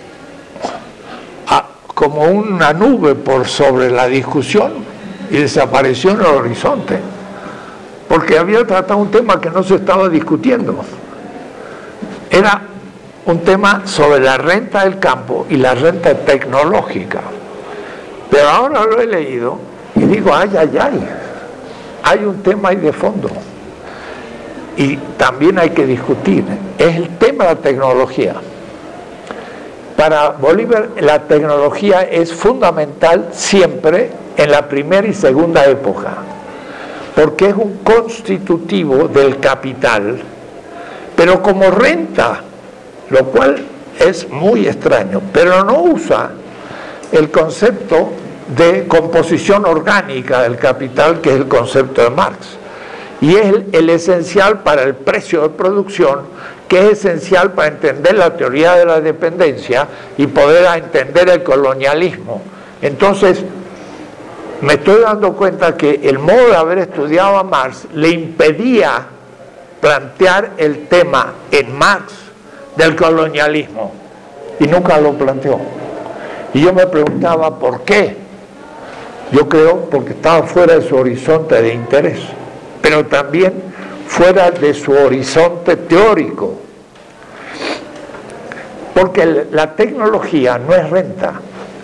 a, como una nube por sobre la discusión, y desapareció en el horizonte, porque había tratado un tema que no se estaba discutiendo. Era un tema sobre la renta del campo y la renta tecnológica. Pero ahora lo he leído y digo, ay, ay, ay, hay un tema ahí de fondo. Y también hay que discutir, es el tema de la tecnología. Para Bolívar la tecnología es fundamental siempre en la primera y segunda época, porque es un constitutivo del capital, pero como renta, lo cual es muy extraño, pero no usa el concepto de composición orgánica del capital, que es el concepto de Marx, y es el, el esencial para el precio de producción, que es esencial para entender la teoría de la dependencia y poder entender el colonialismo. Entonces, me estoy dando cuenta que el modo de haber estudiado a Marx le impedía plantear el tema en Marx del colonialismo, y nunca lo planteó. Y yo me preguntaba, ¿por qué? Yo creo porque estaba fuera de su horizonte de interés, pero también fuera de su horizonte teórico, porque la tecnología no es renta.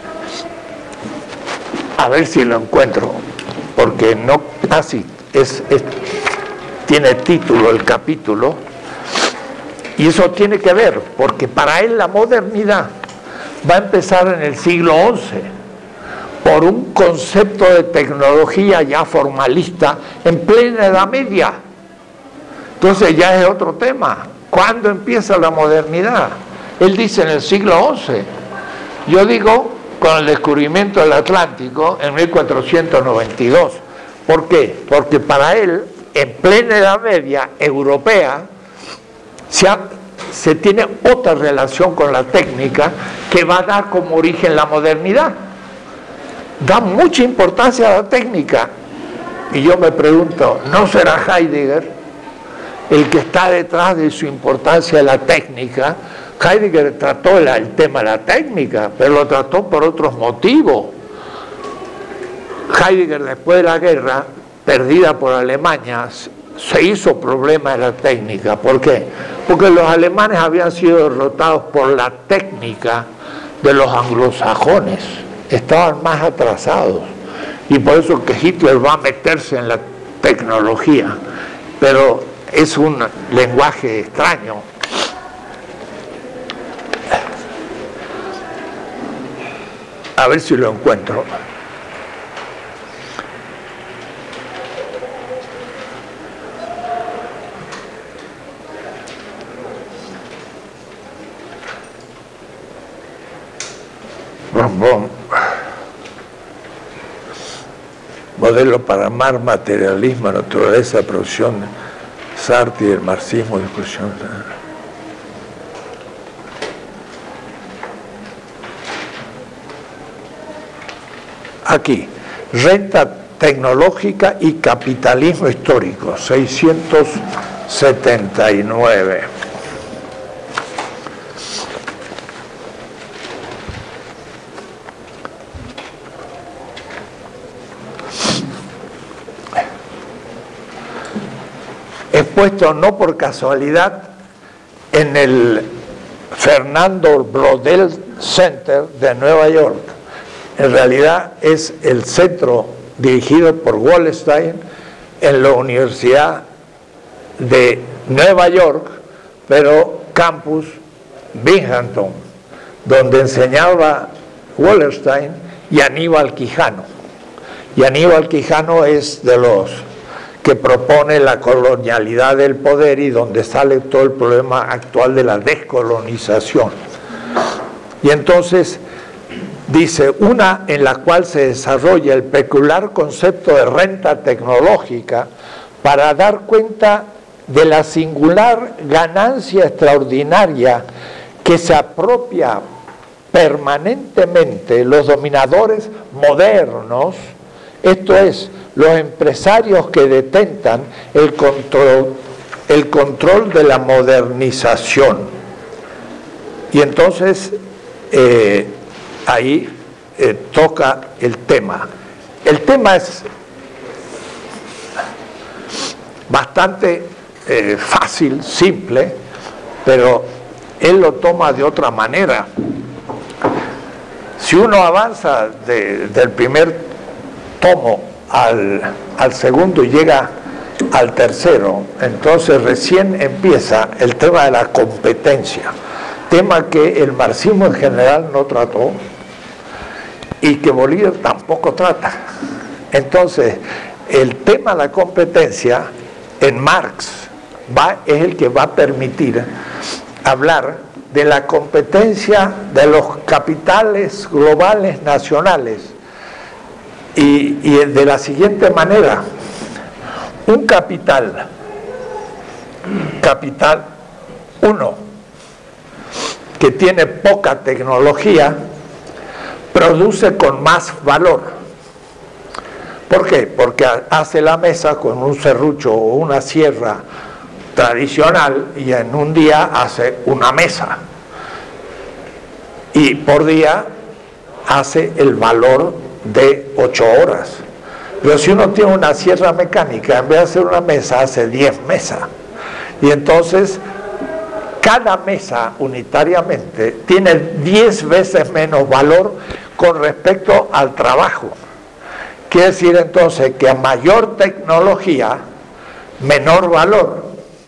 A ver si lo encuentro, porque no, así, ah, es, es, tiene título el capítulo, y eso tiene que ver, porque para él la modernidad va a empezar en el siglo once, por un concepto de tecnología ya formalista en plena Edad Media. Entonces ya es otro tema. ¿Cuándo empieza la modernidad? Él dice en el siglo once. Yo digo con el descubrimiento del Atlántico en mil cuatrocientos noventa y dos. ¿Por qué? Porque para él en plena Edad Media europea se, ha, se tiene otra relación con la técnica que va a dar como origen la modernidad. Da mucha importancia a la técnica. Y yo me pregunto, ¿no será Heidegger el que está detrás de su importancia de la técnica? Heidegger trató el, el tema de la técnica, pero lo trató por otros motivos. Heidegger, después de la guerra, perdida por Alemania, se hizo problema de la técnica. ¿Por qué? Porque los alemanes habían sido derrotados por la técnica de los anglosajones. Estaban más atrasados. Y por eso que Hitler va a meterse en la tecnología. Pero es un lenguaje extraño. A ver si lo encuentro. Bom, bom. Modelo para amar, materialismo, naturaleza, producción, Sartre y el marxismo, discusión. Aquí, renta tecnológica y capitalismo histórico, seiscientos setenta y nueve. Expuesto no por casualidad en el Fernando Brodel Center de Nueva York. En realidad es el centro dirigido por Wallerstein en la Universidad de Nueva York, pero campus Binghamton, donde enseñaba Wallerstein y Aníbal Quijano. Y Aníbal Quijano es de los que propone la colonialidad del poder y donde sale todo el problema actual de la descolonización. Y entonces dice, una en la cual se desarrolla el peculiar concepto de renta tecnológica para dar cuenta de la singular ganancia extraordinaria que se apropia permanentemente los dominadores modernos, esto es, los empresarios que detentan el control, el control de la modernización. Y entonces eh, ahí eh, toca el tema. El tema es bastante eh, fácil, simple, pero él lo toma de otra manera. Si uno avanza de, del primer tomo Al, al segundo y llega al tercero, entonces recién empieza el tema de la competencia, tema que el marxismo en general no trató y que Bolívar tampoco trata. Entonces el tema de la competencia en Marx va, es el que va a permitir hablar de la competencia de los capitales globales nacionales. Y, y de la siguiente manera, un capital, capital uno, que tiene poca tecnología, produce con más valor. ¿Por qué? Porque hace la mesa con un serrucho o una sierra tradicional y en un día hace una mesa. Y por día hace el valor de ocho horas. Pero si uno tiene una sierra mecánica, en vez de hacer una mesa, hace diez mesas. Y entonces, cada mesa unitariamente tiene diez veces menos valor con respecto al trabajo. Quiere decir entonces que a mayor tecnología, menor valor.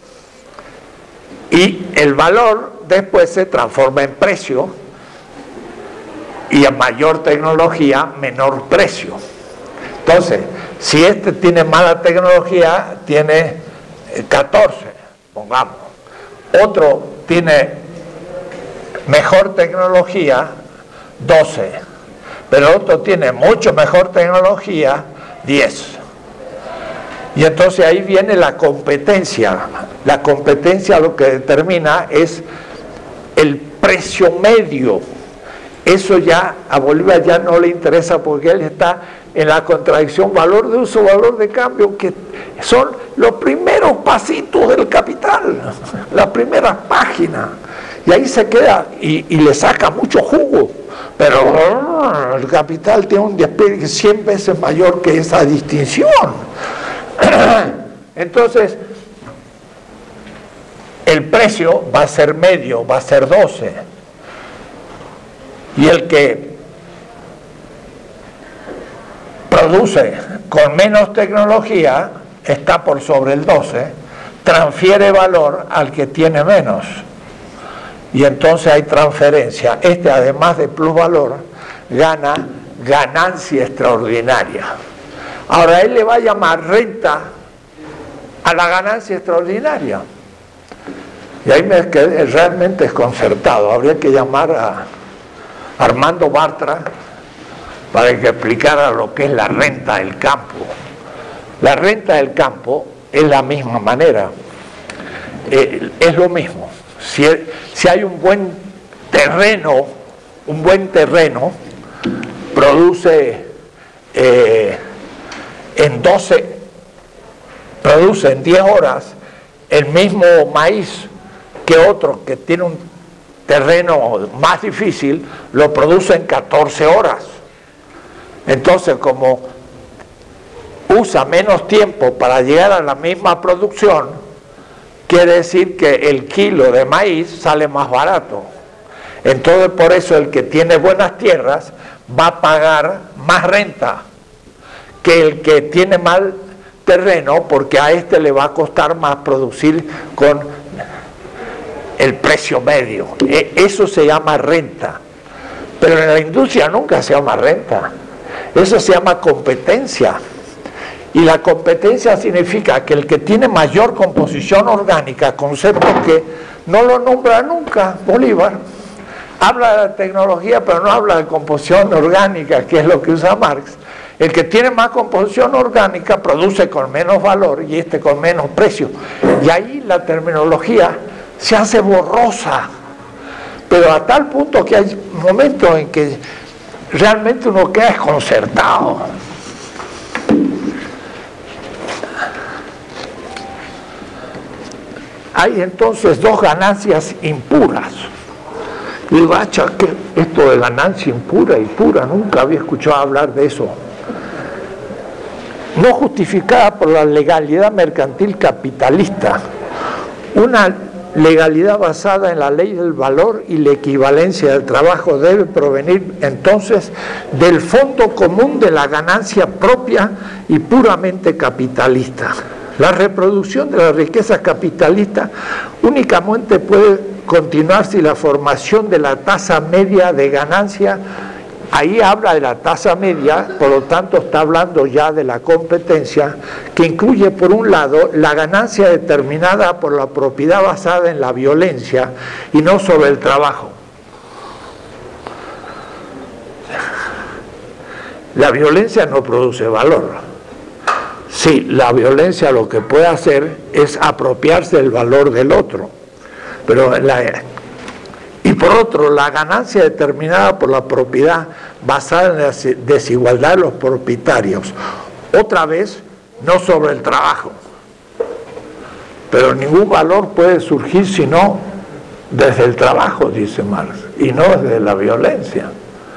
Y el valor después se transforma en precio. Y a mayor tecnología, menor precio. Entonces, si este tiene mala tecnología, tiene catorce, pongamos. Otro tiene mejor tecnología, doce. Pero otro tiene mucho mejor tecnología, diez. Y entonces ahí viene la competencia. La competencia lo que determina es el precio medio. Eso ya a Bolívar ya no le interesa porque él está en la contradicción valor de uso, valor de cambio, que son los primeros pasitos del capital, las primeras páginas. Y ahí se queda y, y le saca mucho jugo. Pero el capital tiene un despegue cien veces mayor que esa distinción. Entonces, el precio va a ser medio, va a ser doce. Y el que produce con menos tecnología está por sobre el doce, transfiere valor al que tiene menos. Y entonces hay transferencia. Este, además de plusvalor, gana ganancia extraordinaria. Ahora él le va a llamar renta a la ganancia extraordinaria. Y ahí me quedé realmente desconcertado. Habría que llamar a Armando Bartra para que explicara lo que es la renta del campo. La renta del campo es la misma manera. Eh, es lo mismo. Si, si hay un buen terreno, un buen terreno produce eh, en doce, produce en diez horas el mismo maíz que otro que tiene un terreno más difícil, lo produce en catorce horas. Entonces, como usa menos tiempo para llegar a la misma producción, quiere decir que el kilo de maíz sale más barato. Entonces, por eso el que tiene buenas tierras va a pagar más renta que el que tiene mal terreno, porque a este le va a costar más producir con el precio medio. Eso se llama renta. Pero en la industria nunca se llama renta. Eso se llama competencia. Y la competencia significa que el que tiene mayor composición orgánica, concepto que no lo nombra nunca Bolívar, habla de la tecnología pero no habla de composición orgánica, que es lo que usa Marx. El que tiene más composición orgánica produce con menos valor y este con menos precio. Y ahí la terminología se hace borrosa, pero a tal punto que hay momentos en que realmente uno queda desconcertado. Hay entonces dos ganancias impuras. Y digo, acha, ¿qué? Esto de ganancia impura y pura, nunca había escuchado hablar de eso. No justificada por la legalidad mercantil capitalista, una legalidad basada en la ley del valor y la equivalencia del trabajo debe provenir entonces del fondo común de la ganancia propia y puramente capitalista. La reproducción de la riqueza capitalista únicamente puede continuar si la formación de la tasa media de ganancia, ahí habla de la tasa media, por lo tanto está hablando ya de la competencia, que incluye por un lado la ganancia determinada por la propiedad basada en la violencia y no sobre el trabajo. La violencia no produce valor. Sí, la violencia lo que puede hacer es apropiarse del valor del otro. Pero la, y por otro, la ganancia determinada por la propiedad basada en la desigualdad de los propietarios. Otra vez, no sobre el trabajo. Pero ningún valor puede surgir sino desde el trabajo, dice Marx, y no desde la violencia.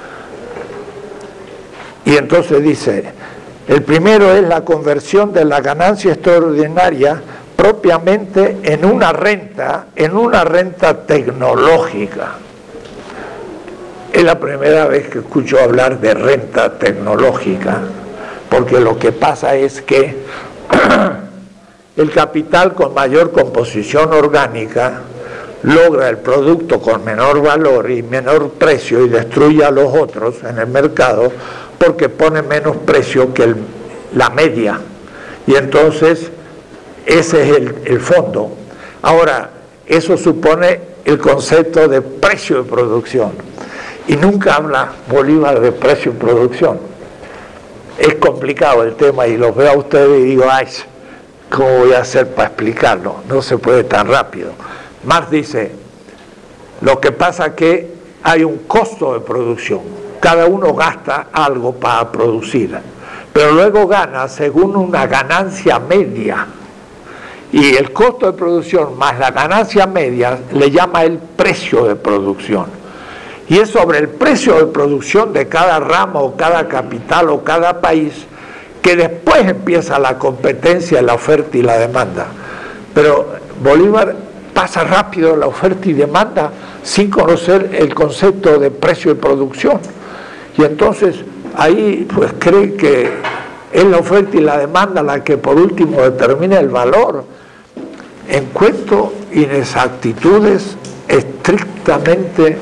Y entonces dice, el primero es la conversión de la ganancia extraordinaria propiamente en una renta, en una renta tecnológica. Es la primera vez que escucho hablar de renta tecnológica, porque lo que pasa es que el capital con mayor composición orgánica logra el producto con menor valor y menor precio y destruye a los otros en el mercado porque pone menos precio que el, la media. Y entonces ese es el, el fondo. Ahora, eso supone el concepto de precio de producción. Y nunca habla Bolívar de precio de producción. Es complicado el tema y los veo a ustedes y digo, ay, ¿cómo voy a hacer para explicarlo? No se puede tan rápido. Marx dice, lo que pasa es que hay un costo de producción. Cada uno gasta algo para producir, pero luego gana según una ganancia media. Y el costo de producción más la ganancia media le llama el precio de producción. Y es sobre el precio de producción de cada rama o cada capital o cada país que después empieza la competencia, la oferta y la demanda. Pero Bolívar pasa rápido la oferta y demanda sin conocer el concepto de precio y producción. Y entonces ahí pues cree que es la oferta y la demanda la que por último determina el valor. Encuentro inexactitudes estrictamente.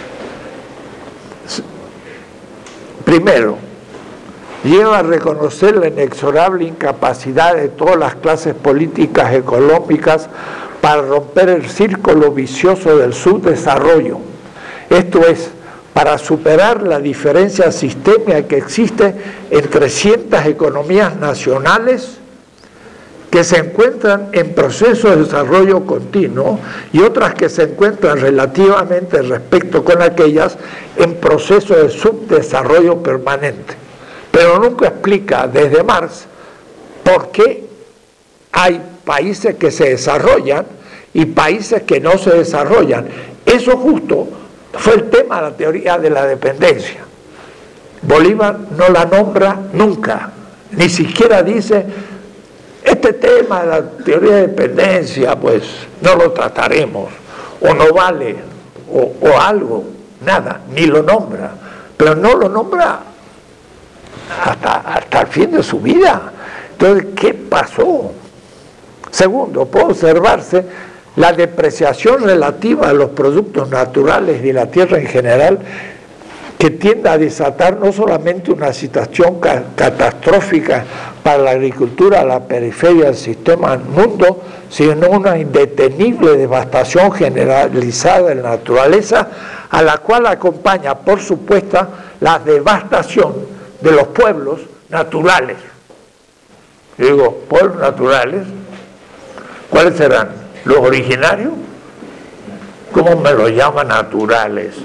Primero, lleva a reconocer la inexorable incapacidad de todas las clases políticas económicas para romper el círculo vicioso del subdesarrollo. Esto es, para superar la diferencia sistémica que existe entre ciertas economías nacionales que se encuentran en proceso de desarrollo continuo y otras que se encuentran relativamente respecto con aquellas en proceso de subdesarrollo permanente. Pero nunca explica desde Marx por qué hay países que se desarrollan y países que no se desarrollan. Eso justo fue el tema de la teoría de la dependencia. Bolívar no la nombra nunca, ni siquiera dice: este tema de la teoría de dependencia, pues no lo trataremos, o no vale, o, o algo, nada, ni lo nombra, pero no lo nombra hasta, hasta el fin de su vida. Entonces, ¿qué pasó? Segundo, puede observarse la depreciación relativa a los productos naturales y la tierra en general, que tiende a desatar no solamente una situación ca catastrófica para la agricultura a la periferia del sistema mundo, sino una indetenible devastación generalizada de la naturaleza, a la cual acompaña, por supuesto, la devastación de los pueblos naturales. Yo digo, pueblos naturales, ¿cuáles serán? ¿Los originarios? ¿Cómo me los llaman naturales?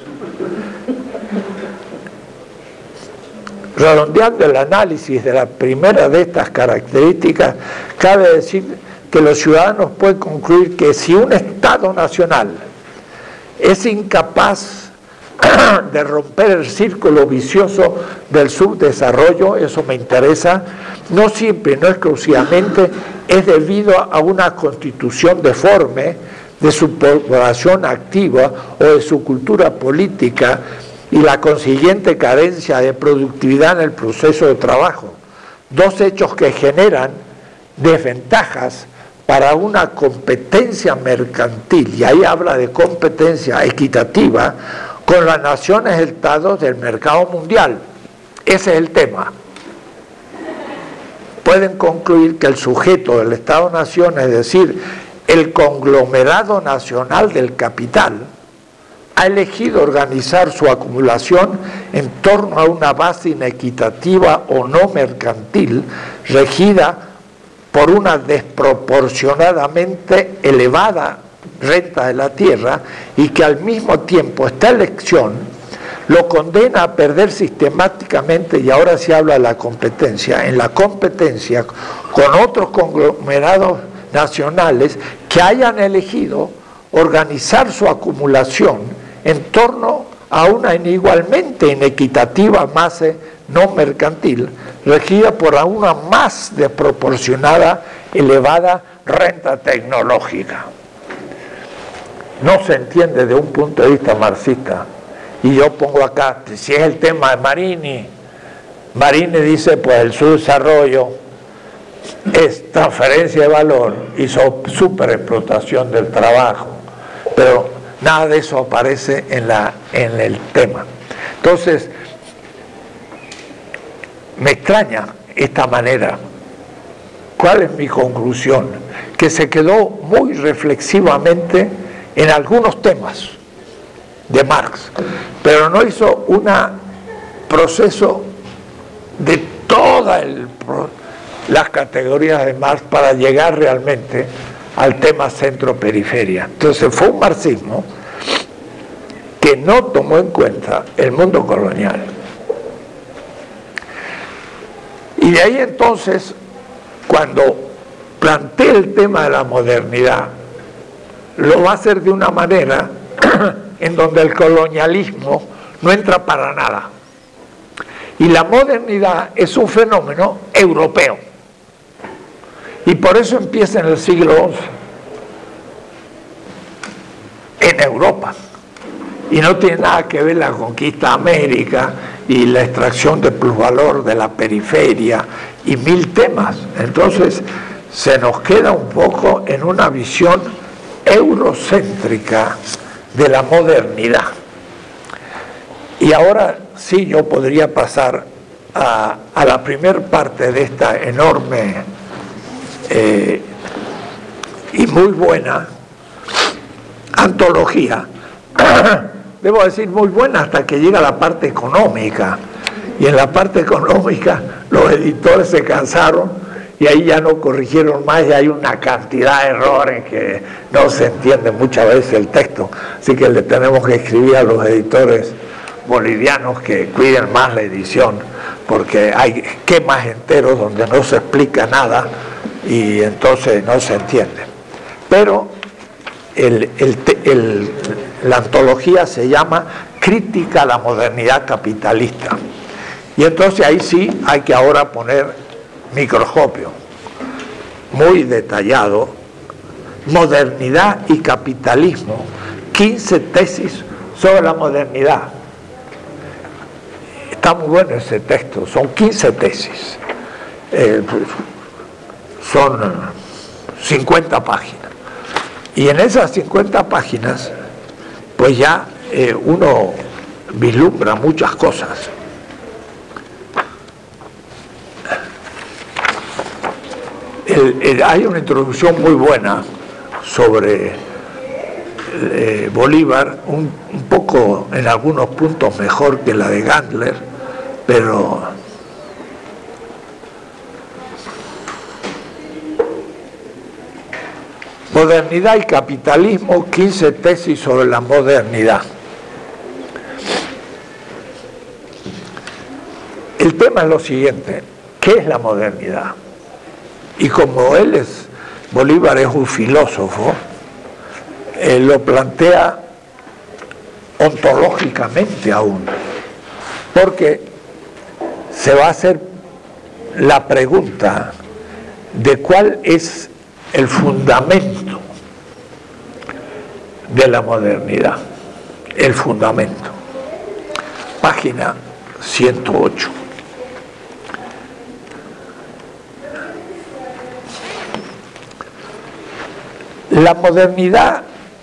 Redondeando el análisis de la primera de estas características, cabe decir que los ciudadanos pueden concluir que si un Estado nacional es incapaz de romper el círculo vicioso del subdesarrollo, eso me interesa, no siempre, no exclusivamente, es debido a una constitución deforme de su población activa o de su cultura política y la consiguiente carencia de productividad en el proceso de trabajo. Dos hechos que generan desventajas para una competencia mercantil, y ahí habla de competencia equitativa, con las naciones-estados del mercado mundial. Ese es el tema. Pueden concluir que el sujeto del Estado-nación, es decir, el conglomerado nacional del capital, ha elegido organizar su acumulación en torno a una base inequitativa o no mercantil, regida por una desproporcionadamente elevada renta de la tierra, y que al mismo tiempo esta elección lo condena a perder sistemáticamente, y ahora se habla de la competencia, en la competencia con otros conglomerados nacionales que hayan elegido organizar su acumulación en torno a una igualmente inequitativa base no mercantil, regida por una más desproporcionada, elevada renta tecnológica. No se entiende de un punto de vista marxista. Y yo pongo acá, si es el tema de Marini, Marini dice, pues el subdesarrollo es transferencia de valor y superexplotación del trabajo, pero nada de eso aparece en, la, en el tema. Entonces, me extraña esta manera. ¿Cuál es mi conclusión? Que se quedó muy reflexivamente en algunos temas de Marx, pero no hizo un proceso de todo el las categorías de Marx para llegar realmente al tema centro-periferia. Entonces fue un marxismo que no tomó en cuenta el mundo colonial. Y de ahí entonces, cuando plantee el tema de la modernidad, lo va a hacer de una manera en donde el colonialismo no entra para nada. Y la modernidad es un fenómeno europeo. Y por eso empieza en el siglo once, en Europa. Y no tiene nada que ver la conquista de América y la extracción de plusvalor de la periferia y mil temas. Entonces se nos queda un poco en una visión eurocéntrica de la modernidad. Y ahora sí yo podría pasar a, a la primera parte de esta enorme eh, y muy buena antología. Debo decir muy buena hasta que llega la parte económica, y en la parte económica los editores se cansaron y ahí ya no corrigieron más y hay una cantidad de errores que no se entiende muchas veces el texto, así que le tenemos que escribir a los editores bolivianos que cuiden más la edición, porque hay esquemas enteros donde no se explica nada y entonces no se entiende. Pero el, el, el, la antología se llama Crítica a la modernidad capitalista, y entonces ahí sí hay que ahora poner microscopio muy detallado: modernidad y capitalismo, quince tesis sobre la modernidad. Está muy bueno ese texto, son quince tesis, eh, son cincuenta páginas, y en esas cincuenta páginas pues ya eh, uno vislumbra muchas cosas. El, el, hay una introducción muy buena sobre eh, Bolívar, un, un poco en algunos puntos mejor que la de Gandler, pero modernidad y capitalismo, quince tesis sobre la modernidad. El tema es lo siguiente: ¿qué es la modernidad? Y como él es, Bolívar es un filósofo, eh, lo plantea ontológicamente aún, porque se va a hacer la pregunta de cuál es el fundamento de la modernidad, el fundamento. Página ciento ocho. La modernidad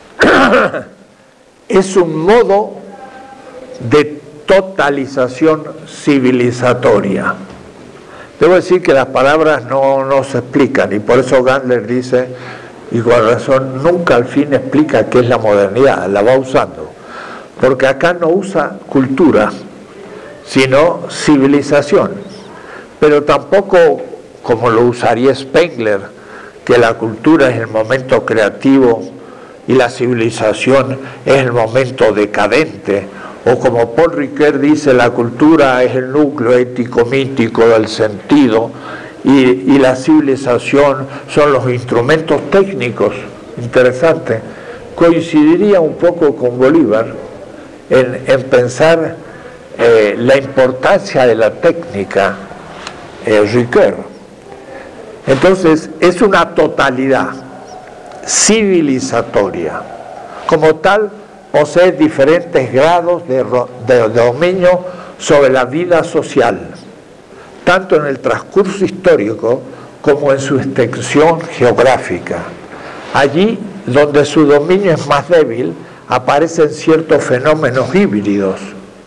es un modo de totalización civilizatoria. Debo decir que las palabras no, no se explican, y por eso Gandler dice, y con razón, nunca al fin explica qué es la modernidad, la va usando, porque acá no usa cultura, sino civilización, pero tampoco como lo usaría Spengler, que la cultura es el momento creativo y la civilización es el momento decadente, o como Paul Ricoeur dice, la cultura es el núcleo ético-mítico del sentido y, y la civilización son los instrumentos técnicos. Interesante. Coincidiría un poco con Bolívar en, en pensar eh, la importancia de la técnica, eh, Ricoeur. Entonces, es una totalidad civilizatoria. Como tal, posee diferentes grados de, de, de dominio sobre la vida social, tanto en el transcurso histórico como en su extensión geográfica. Allí donde su dominio es más débil, aparecen ciertos fenómenos híbridos,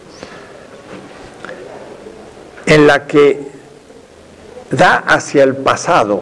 en la que da hacia el pasado.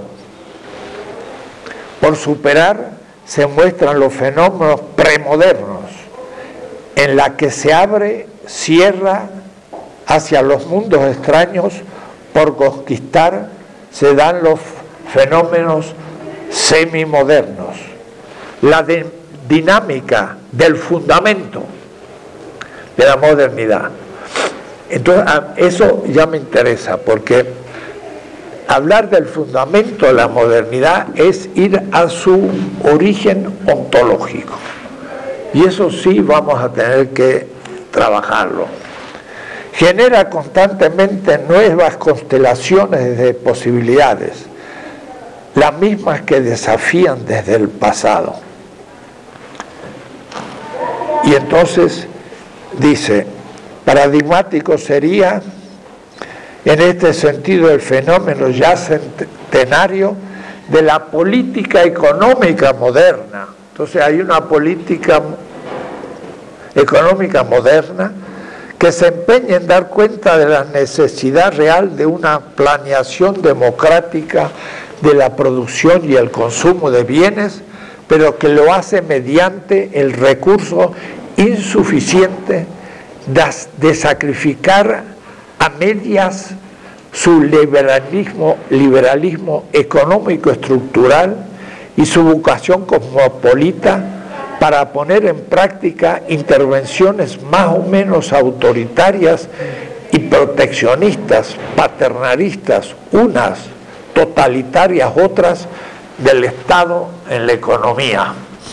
Por superar se muestran los fenómenos premodernos, en la que se abre, cierra hacia los mundos extraños por conquistar, se dan los fenómenos semimodernos. La de, dinámica del fundamento de la modernidad. Entonces, eso ya me interesa, porque hablar del fundamento de la modernidad es ir a su origen ontológico. Y eso sí vamos a tener que trabajarlo. Genera constantemente nuevas constelaciones de posibilidades, las mismas que desafían desde el pasado. Y entonces dice, paradigmático sería en este sentido el fenómeno ya centenario de la política económica moderna. Entonces hay una política económica moderna que se empeña en dar cuenta de la necesidad real de una planeación democrática de la producción y el consumo de bienes, pero que lo hace mediante el recurso insuficiente de sacrificar a medias su liberalismo, liberalismo económico estructural y su vocación cosmopolita para poner en práctica intervenciones más o menos autoritarias y proteccionistas, paternalistas, unas, totalitarias otras, del Estado en la economía.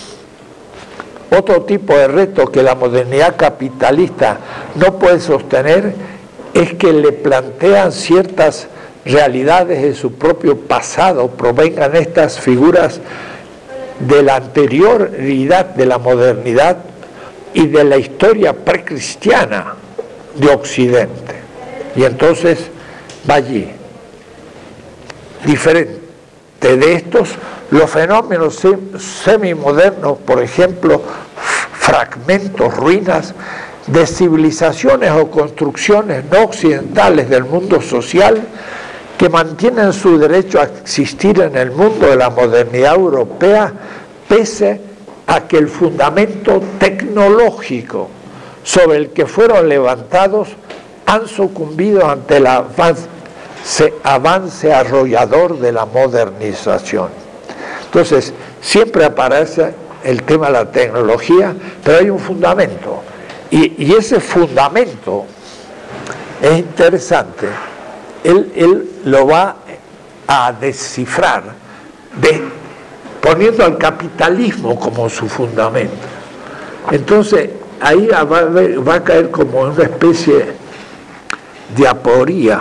Otro tipo de reto que la modernidad capitalista no puede sostener es que le plantean ciertas realidades de su propio pasado, provengan estas figuras de la anterioridad de la modernidad y de la historia precristiana de Occidente. Y entonces va allí. Diferente de estos, los fenómenos semimodernos, por ejemplo, fragmentos, ruinas de civilizaciones o construcciones no occidentales del mundo social que mantienen su derecho a existir en el mundo de la modernidad europea, pese a que el fundamento tecnológico sobre el que fueron levantados han sucumbido ante el avance, avance arrollador de la modernización. Entonces, siempre aparece el tema de la tecnología, pero hay un fundamento. Y, y ese fundamento es interesante. Él, él lo va a descifrar de, poniendo al capitalismo como su fundamento. Entonces, ahí va a, va a caer como una especie de aporía.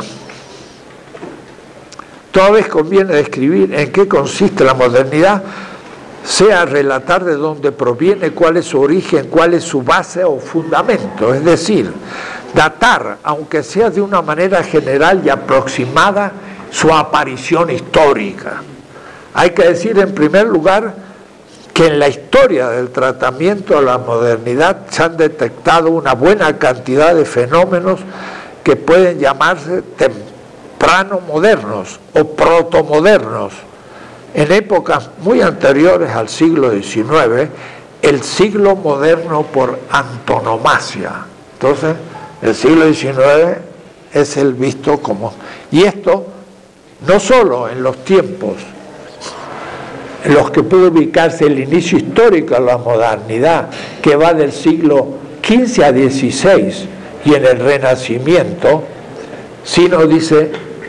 Toda vez conviene describir en qué consiste la modernidad, sea relatar de dónde proviene, cuál es su origen, cuál es su base o fundamento, es decir, datar, aunque sea de una manera general y aproximada, su aparición histórica. Hay que decir en primer lugar que en la historia del tratamiento de la modernidad se han detectado una buena cantidad de fenómenos que pueden llamarse temprano modernos o protomodernos. En épocas muy anteriores al siglo diecinueve, el siglo moderno por antonomasia. Entonces, el siglo diecinueve es el visto como... Y esto no solo en los tiempos en los que puede ubicarse el inicio histórico de la modernidad, que va del siglo quince a dieciséis, y en el Renacimiento, sino dice,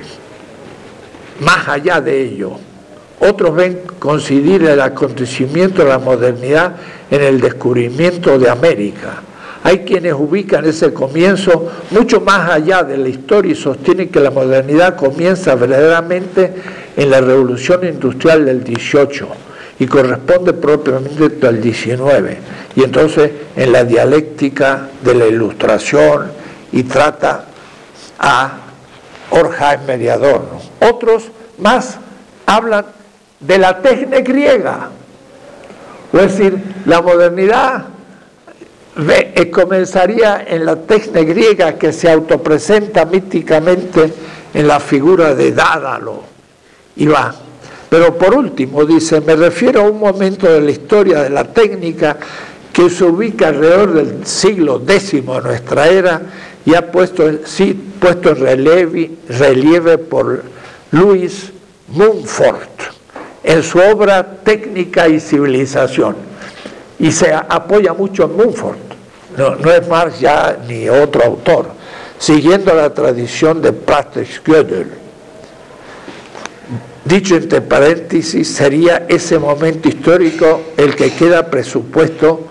más allá de ello. Otros ven coincidir el acontecimiento de la modernidad en el descubrimiento de América. Hay quienes ubican ese comienzo mucho más allá de la historia y sostienen que la modernidad comienza verdaderamente en la Revolución Industrial del dieciocho y corresponde propiamente al diecinueve. Y entonces en la dialéctica de la Ilustración y trata a Horkheimer y Adorno. Otros más hablan de la tecne griega, es decir, la modernidad ve, eh, comenzaría en la tecne griega que se autopresenta míticamente en la figura de Dádalo, y va. Pero por último dice, me refiero a un momento de la historia de la técnica que se ubica alrededor del siglo décimo de nuestra era y ha puesto, sí, puesto en relieve, relieve por Louis Mumford en su obra Técnica y Civilización, y se apoya mucho en Mumford, no, no es Marx ya ni otro autor, siguiendo la tradición de Patrick Gödel. Dicho entre paréntesis, sería ese momento histórico el que queda presupuesto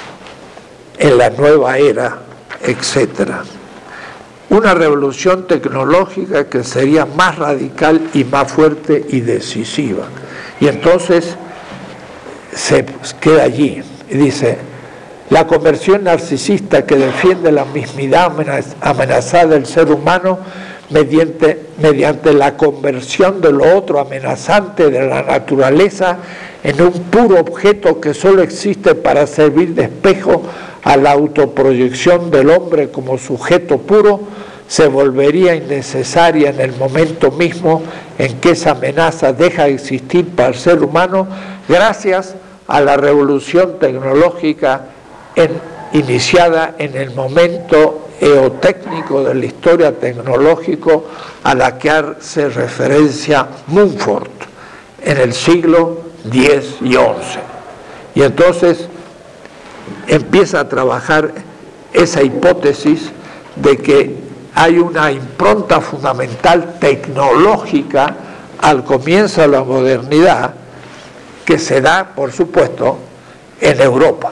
en la nueva era, etcétera. Una revolución tecnológica que sería más radical y más fuerte y decisiva. Y entonces se queda allí y dice: la conversión narcisista que defiende la mismidad amenazada del ser humano mediante, mediante la conversión de lo otro amenazante de la naturaleza en un puro objeto que solo existe para servir de espejo a la autoproyección del hombre como sujeto puro, se volvería innecesaria en el momento mismo en que esa amenaza deja de existir para el ser humano, gracias a la revolución tecnológica en, iniciada en el momento eotécnico de la historia tecnológica a la que hace referencia Mumford en el siglo diez y once. Y entonces empieza a trabajar esa hipótesis de que hay una impronta fundamental tecnológica al comienzo de la modernidad que se da, por supuesto, en Europa.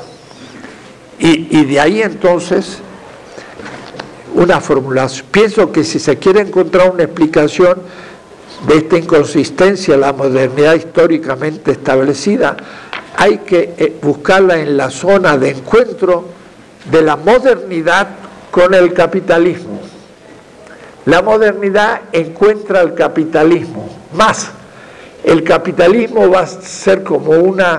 Y, y de ahí entonces una formulación. Pienso que si se quiere encontrar una explicación de esta inconsistencia en la modernidad históricamente establecida, hay que buscarla en la zona de encuentro de la modernidad con el capitalismo. La modernidad encuentra el capitalismo, más el capitalismo va a ser como una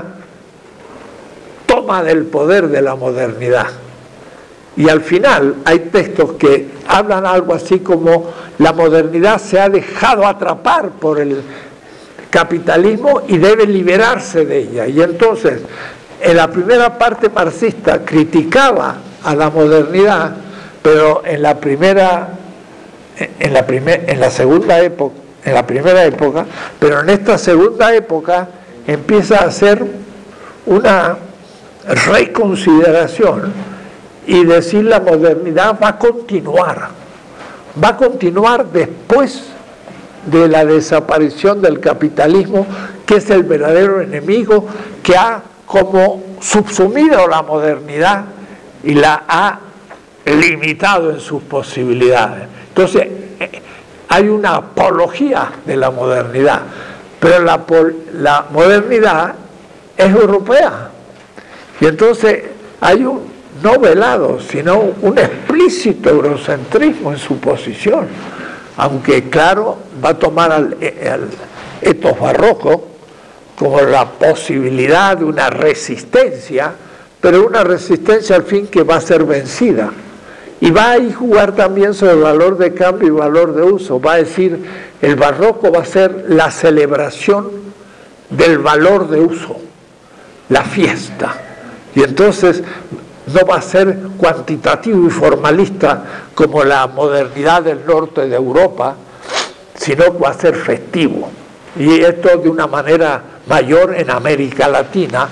toma del poder de la modernidad. Y al final hay textos que hablan algo así como la modernidad se ha dejado atrapar por el capitalismo y debe liberarse de ella. Y entonces, en la primera parte marxista criticaba a la modernidad, pero en la primera, en la primer, en la segunda época, en la primera época, pero en esta segunda época empieza a hacer una reconsideración y decir la modernidad va a continuar, va a continuar después de la desaparición del capitalismo, que es el verdadero enemigo que ha como subsumido la modernidad y la ha limitado en sus posibilidades. Entonces, hay una apología de la modernidad, pero la, la modernidad es europea. Y entonces hay un, no velado, sino un explícito eurocentrismo en su posición. Aunque, claro, va a tomar al, al etos barroco como la posibilidad de una resistencia, pero una resistencia al fin que va a ser vencida. Y va a jugar también sobre el valor de cambio y valor de uso. Va a decir, el barroco va a ser la celebración del valor de uso, la fiesta. Y entonces no va a ser cuantitativo y formalista como la modernidad del norte de Europa, sino que va a ser festivo. Y esto de una manera mayor en América Latina,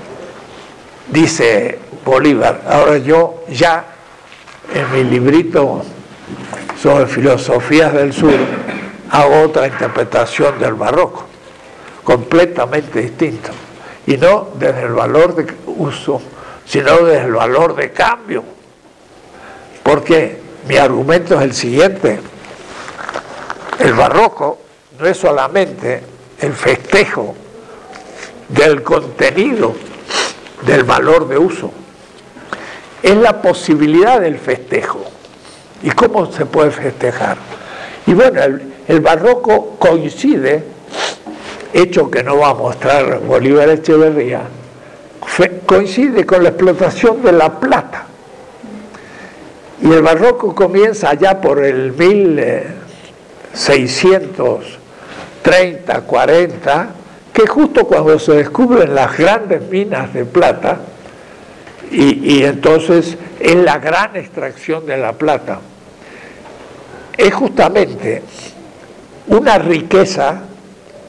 dice Bolívar. Ahora yo ya en mi librito sobre filosofías del sur hago otra interpretación del barroco, completamente distinto, y no desde el valor de uso, sino desde el valor de cambio, porque mi argumento es el siguiente: el barroco no es solamente el festejo del contenido del valor de uso, es la posibilidad del festejo. ¿Y cómo se puede festejar? Y bueno, el, el barroco coincide, hecho que no va a mostrar Bolívar Echeverría, coincide con la explotación de la plata. Y el barroco comienza allá por el mil seiscientos treinta, cuarenta, que justo cuando se descubren las grandes minas de plata, y, y entonces es la gran extracción de la plata, es justamente una riqueza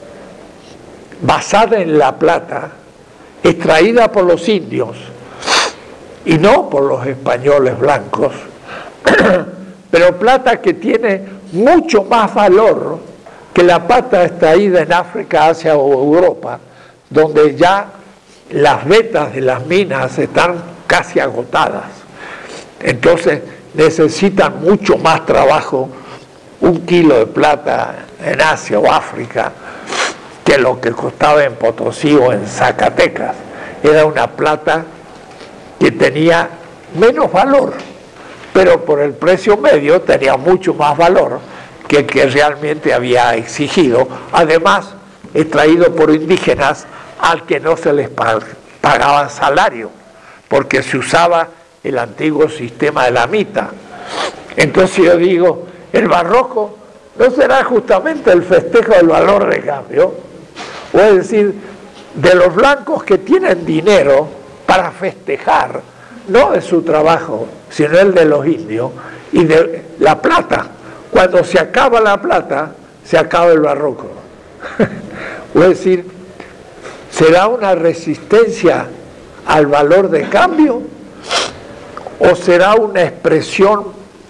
basada en la plata, extraída por los indios y no por los españoles blancos, pero plata que tiene mucho más valor que la plata extraída en África, Asia o Europa, donde ya las vetas de las minas están casi agotadas. Entonces necesitan mucho más trabajo un kilo de plata en Asia o África que lo que costaba en Potosí o en Zacatecas. Era una plata que tenía menos valor, pero por el precio medio tenía mucho más valor que el que realmente había exigido, además extraído por indígenas al que no se les pagaba salario, porque se usaba el antiguo sistema de la mita. Entonces yo digo, el barroco no será justamente el festejo del valor de cambio, o es decir, de los blancos que tienen dinero para festejar, no de su trabajo, sino el de los indios, y de la plata. Cuando se acaba la plata, se acaba el barroco. O es decir, ¿será una resistencia al valor de cambio o será una expresión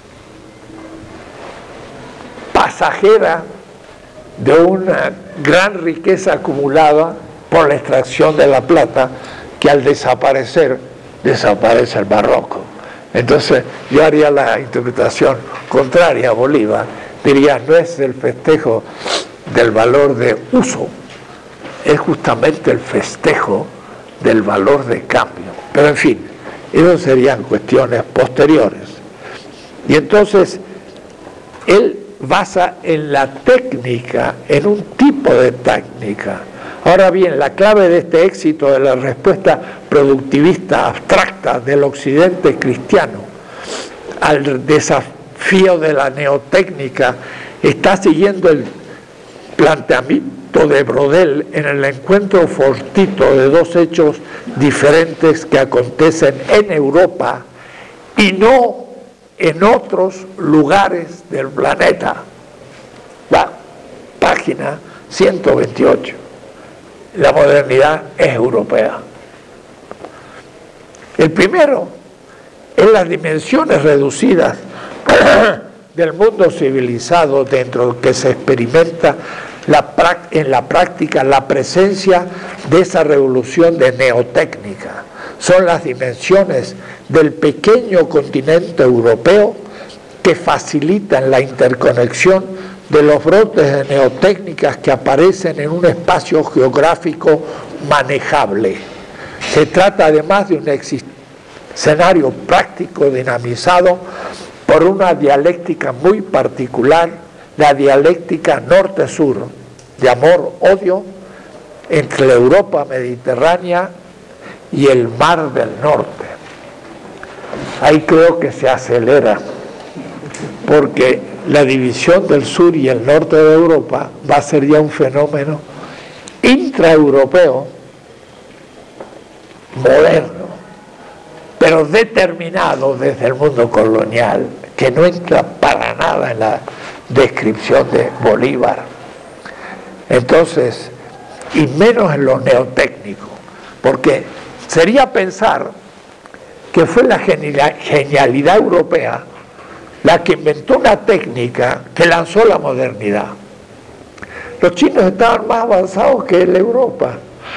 pasajera de una gran riqueza acumulada por la extracción de la plata, que al desaparecer, desaparece el barroco? Entonces yo haría la interpretación contraria a Bolívar, diría, no es el festejo del valor de uso, es justamente el festejo del valor de cambio. Pero en fin, esas serían cuestiones posteriores. Y entonces él basa en la técnica, en un tipo de técnica. Ahora bien, la clave de este éxito de la respuesta productivista abstracta del occidente cristiano al desafío de la neotécnica está siguiendo el planteamiento de Brodel en el encuentro fortuito de dos hechos diferentes que acontecen en Europa y no en otros lugares del planeta. Va, página ciento veintiocho. La modernidad es europea. El primero es las dimensiones reducidas del mundo civilizado dentro del que se experimenta la, en la práctica la presencia de esa revolución de neotécnica. Son las dimensiones del pequeño continente europeo que facilitan la interconexión de los brotes de neotécnicas que aparecen en un espacio geográfico manejable. Se trata además de un escenario práctico dinamizado por una dialéctica muy particular, la dialéctica norte-sur, de amor-odio entre la Europa mediterránea y el Mar del Norte. Ahí creo que se acelera, porque la división del sur y el norte de Europa va a ser ya un fenómeno intraeuropeo, moderno, pero determinado desde el mundo colonial, que no entra para nada en la descripción de Bolívar. Entonces, y menos en lo neotécnico, porque sería pensar que fue la genialidad europea la que inventó una técnica que lanzó la modernidad. Los chinos estaban más avanzados que la Europa.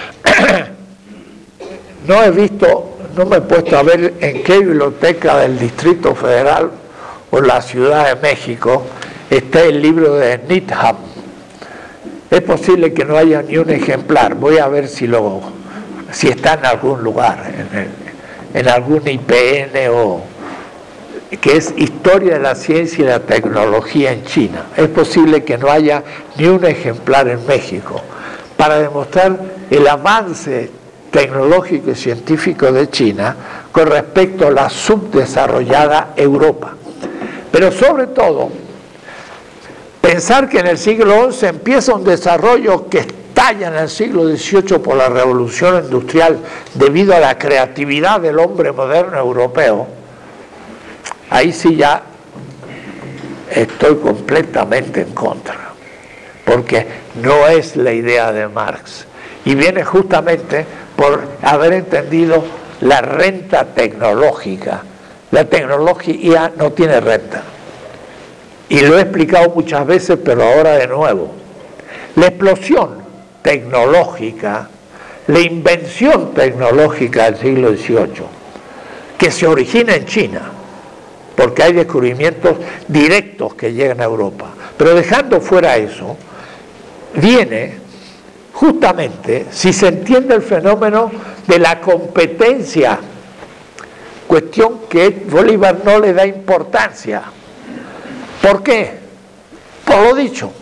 No he visto, no me he puesto a ver en qué biblioteca del Distrito Federal o la Ciudad de México está el libro de Needham. Es posible que no haya ni un ejemplar. Voy a ver si, lo, si está en algún lugar, en, el, en algún I P N o... que es Historia de la Ciencia y la Tecnología en China. Es posible que no haya ni un ejemplar en México, para demostrar el avance tecnológico y científico de China con respecto a la subdesarrollada Europa. Pero sobre todo, pensar que en el siglo once empieza un desarrollo que estalla en el siglo dieciocho por la revolución industrial debido a la creatividad del hombre moderno europeo. Ahí sí ya estoy completamente en contra, porque no es la idea de Marx. Y viene justamente por haber entendido la renta tecnológica. La tecnología no tiene renta. Y lo he explicado muchas veces, pero ahora de nuevo. La explosión tecnológica, la invención tecnológica del siglo dieciocho, que se origina en China, porque hay descubrimientos directos que llegan a Europa. Pero dejando fuera eso, viene justamente, si se entiende el fenómeno de la competencia, cuestión que Bolívar no le da importancia. ¿Por qué? Por lo dicho.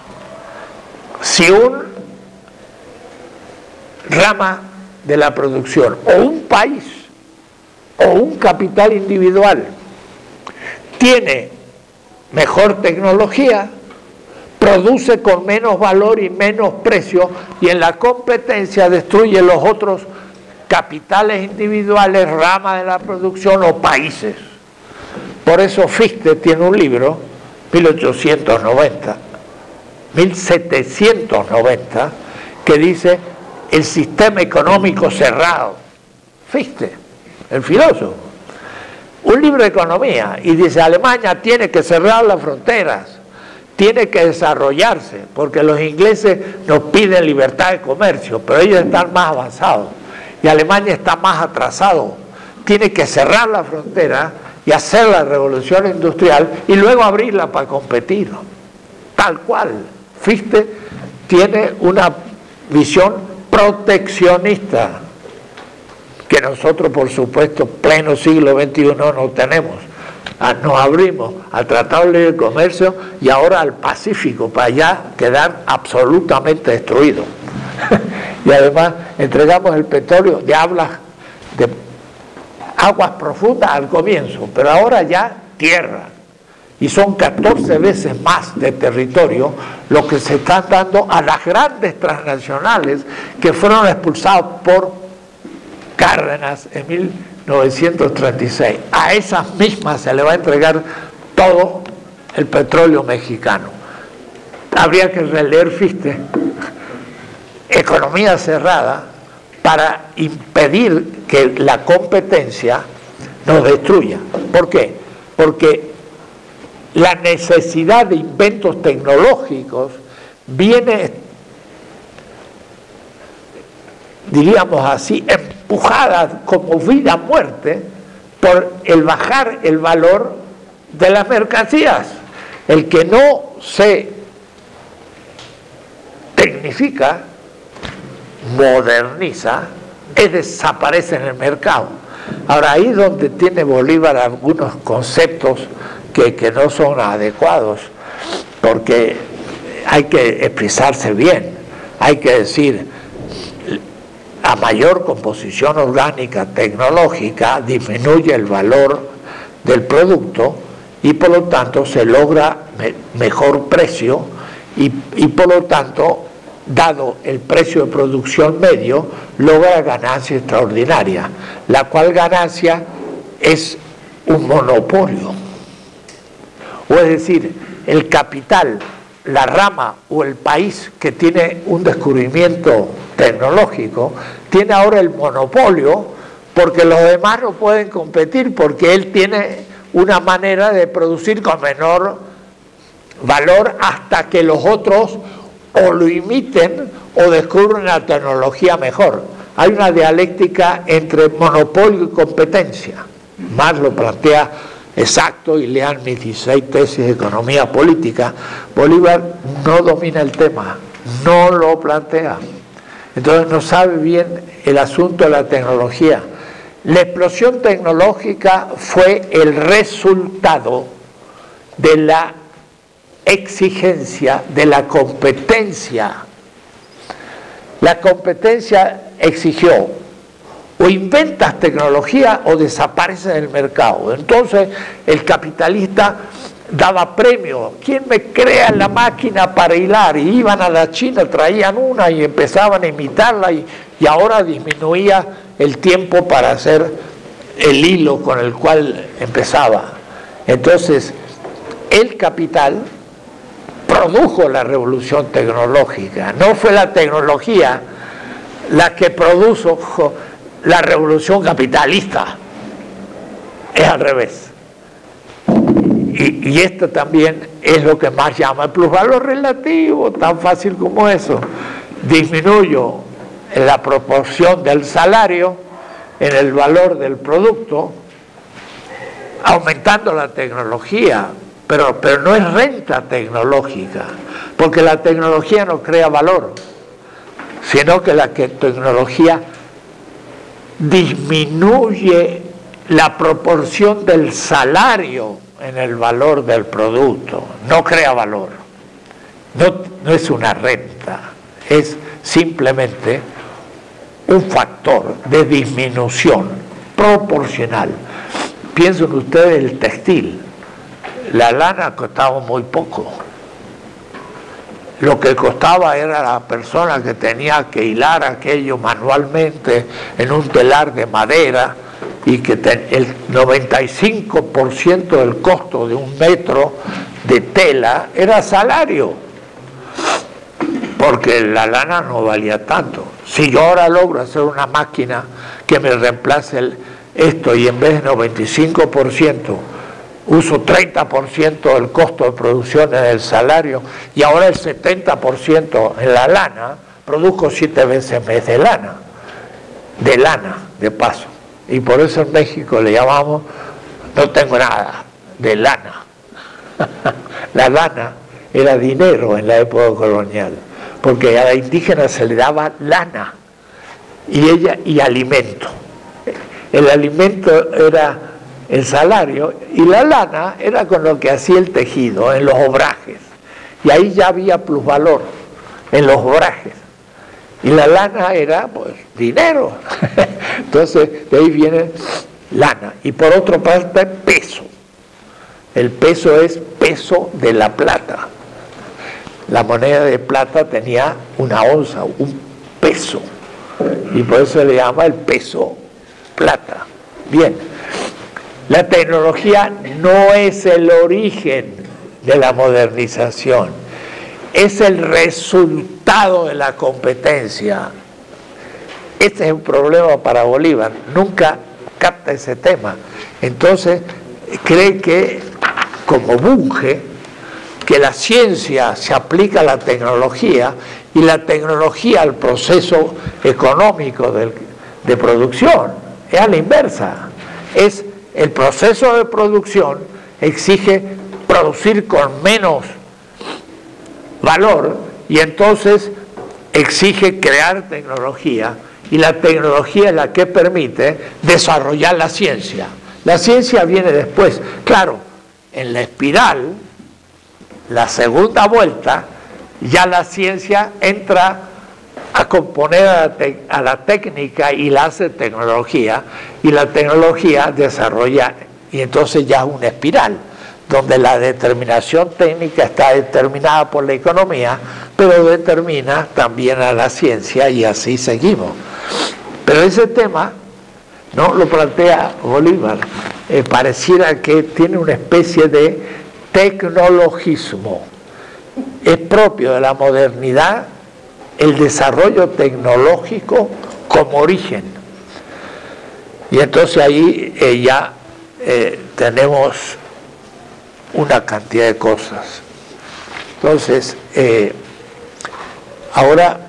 Si un rama de la producción, o un país, o un capital individual, tiene mejor tecnología, produce con menos valor y menos precio, y en la competencia destruye los otros capitales individuales, ramas de la producción o países. Por eso Fichte tiene un libro, mil ochocientos noventa, mil setecientos noventa, que dice el sistema económico cerrado. Fichte, el filósofo. Un libro de economía, y dice Alemania tiene que cerrar las fronteras, tiene que desarrollarse, porque los ingleses nos piden libertad de comercio, pero ellos están más avanzados, y Alemania está más atrasado. Tiene que cerrar la frontera y hacer la revolución industrial y luego abrirla para competir. Tal cual. Fichte tiene una visión proteccionista, que nosotros, por supuesto, pleno siglo veintiuno no tenemos. Nos abrimos al Tratado de Libre Comercio y ahora al Pacífico, para allá quedar absolutamente destruidos. Y además entregamos el petróleo de hablas de aguas profundas al comienzo, pero ahora ya tierra. Y son catorce veces más de territorio lo que se están dando a las grandes transnacionales que fueron expulsados por Cárdenas en mil novecientos treinta y seis. A esas mismas se le va a entregar todo el petróleo mexicano. Habría que releer Fichte, economía cerrada, para impedir que la competencia nos destruya. ¿Por qué? Porque la necesidad de inventos tecnológicos viene, diríamos así, empujada como vida a muerte por el bajar el valor de las mercancías. El que no se tecnifica, moderniza, es desaparece en el mercado. Ahora, ahí es donde tiene Bolívar algunos conceptos que, que no son adecuados, porque hay que expresarse bien, hay que decir, a mayor composición orgánica tecnológica disminuye el valor del producto y por lo tanto se logra me, mejor precio y, y por lo tanto, dado el precio de producción medio, logra ganancia extraordinaria, la cual ganancia es un monopolio. O es decir, el capital, la rama o el país que tiene un descubrimiento tecnológico, tiene ahora el monopolio porque los demás no pueden competir, porque él tiene una manera de producir con menor valor hasta que los otros o lo imiten o descubren una tecnología mejor. Hay una dialéctica entre monopolio y competencia. Marx lo plantea exacto, y lean mis dieciséis tesis de economía política. Bolívar no domina el tema, no lo plantea. Entonces no sabe bien el asunto de la tecnología. La explosión tecnológica fue el resultado de la exigencia, de la competencia. La competencia exigió o inventas tecnología o desapareces del mercado. Entonces el capitalista daba premio. ¿Quién me crea la máquina para hilar? Y iban a la China, traían una y empezaban a imitarla, y, y ahora disminuía el tiempo para hacer el hilo con el cual empezaba. Entonces el capital produjo la revolución tecnológica. No fue la tecnología la que produjo la revolución capitalista. Es al revés. Y, y esto también es lo que más llama el plusvalor relativo, tan fácil como eso. Disminuyo la proporción del salario en el valor del producto, aumentando la tecnología, pero, pero no es renta tecnológica, porque la tecnología no crea valor, sino que la que tecnología disminuye la proporción del salario en el valor del producto, no crea valor, no, no es una renta, es simplemente un factor de disminución proporcional. Piensen ustedes el textil, la lana costaba muy poco, lo que costaba era la persona que tenía que hilar aquello manualmente en un telar de madera, y que el noventa y cinco por ciento del costo de un metro de tela era salario, porque la lana no valía tanto. Si yo ahora logro hacer una máquina que me reemplace el, esto, y en vez de noventa y cinco por ciento uso treinta por ciento del costo de producción en el salario y ahora el setenta por ciento en la lana, produzco siete veces más de lana, de lana, de paso. Y por eso en México le llamamos, no tengo nada, de lana. La lana era dinero en la época colonial, porque a la indígena se le daba lana y ella y alimento. El alimento era el salario y la lana era con lo que hacía el tejido en los obrajes, y ahí ya había plusvalor en los obrajes. Y la lana era, pues, dinero. Entonces, de ahí viene lana. Y por otra parte, peso. El peso es peso de la plata. La moneda de plata tenía una onza, un peso. Y por eso se le llama el peso plata. Bien. La tecnología no es el origen de la modernización, es el resultado de la competencia. Este es un problema para Bolívar, nunca capta ese tema. Entonces cree que, como Bunge, que la ciencia se aplica a la tecnología y la tecnología al proceso económico de, de producción. Es a la inversa. Es el proceso de producción exige producir con menos valor y entonces exige crear tecnología, y la tecnología es la que permite desarrollar la ciencia. La ciencia viene después. Claro, en la espiral, la segunda vuelta, ya la ciencia entra a componer a la, a la técnica y la hace tecnología, y la tecnología desarrolla, y entonces ya es una espiral donde la determinación técnica está determinada por la economía, pero determina también a la ciencia, y así seguimos. Pero ese tema no lo plantea Bolívar, eh, pareciera que tiene una especie de tecnologismo. Es propio de la modernidad el desarrollo tecnológico como origen. Y entonces ahí eh, ya eh, tenemos una cantidad de cosas. Entonces, eh, ahora,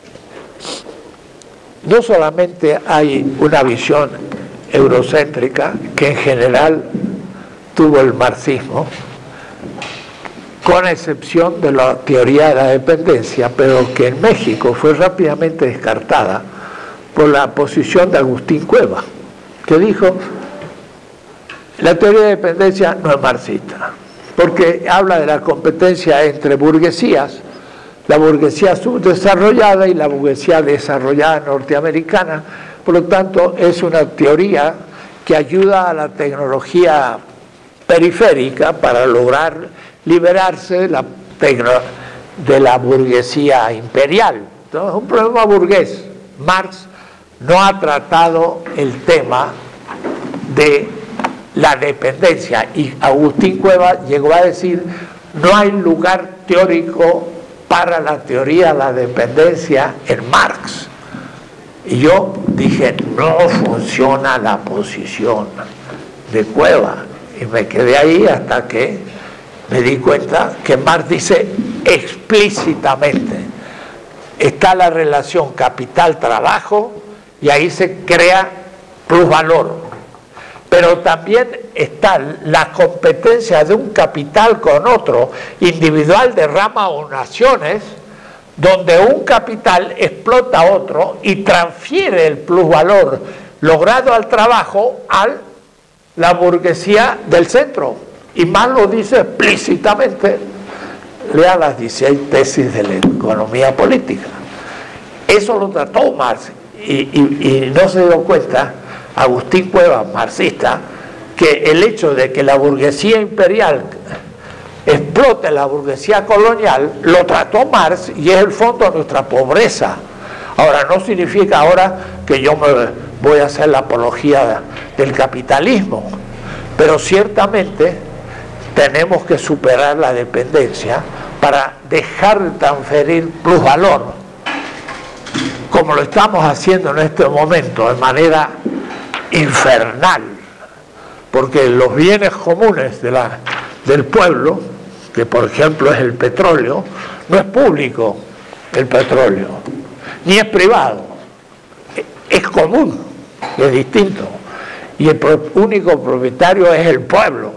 no solamente hay una visión eurocéntrica, que en general tuvo el marxismo, con excepción de la teoría de la dependencia, pero que en México fue rápidamente descartada por la posición de Agustín Cueva, que dijo: la teoría de dependencia no es marxista, porque habla de la competencia entre burguesías, la burguesía subdesarrollada y la burguesía desarrollada norteamericana. Por lo tanto, es una teoría que ayuda a la tecnología periférica para lograr liberarse de la, de la burguesía imperial. Entonces, es un problema burgués. Marx no ha tratado el tema de la dependencia, y Agustín Cueva llegó a decir: no hay lugar teórico para la teoría de la dependencia en Marx. Y yo dije, no funciona la posición de Cueva. Y me quedé ahí hasta que me di cuenta que Marx dice explícitamente, está la relación capital-trabajo y ahí se crea plusvalor. Pero también está la competencia de un capital con otro, individual de rama o naciones, donde un capital explota a otro y transfiere el plusvalor logrado al trabajo a la burguesía del centro. Y Marx lo dice explícitamente. Lea las dieciséis tesis de la economía política. Eso lo trató Marx y, y, y no se dio cuenta Agustín Cuevas, marxista, que el hecho de que la burguesía imperial explote la burguesía colonial, lo trató Marx y es el fondo de nuestra pobreza. Ahora, no significa ahora que yo me voy a hacer la apología del capitalismo, pero ciertamente tenemos que superar la dependencia para dejar de transferir plusvalor, como lo estamos haciendo en este momento, de manera infernal, porque los bienes comunes de la, del pueblo, que por ejemplo es el petróleo, no es público el petróleo, ni es privado, es común, es distinto, y el único propietario es el pueblo.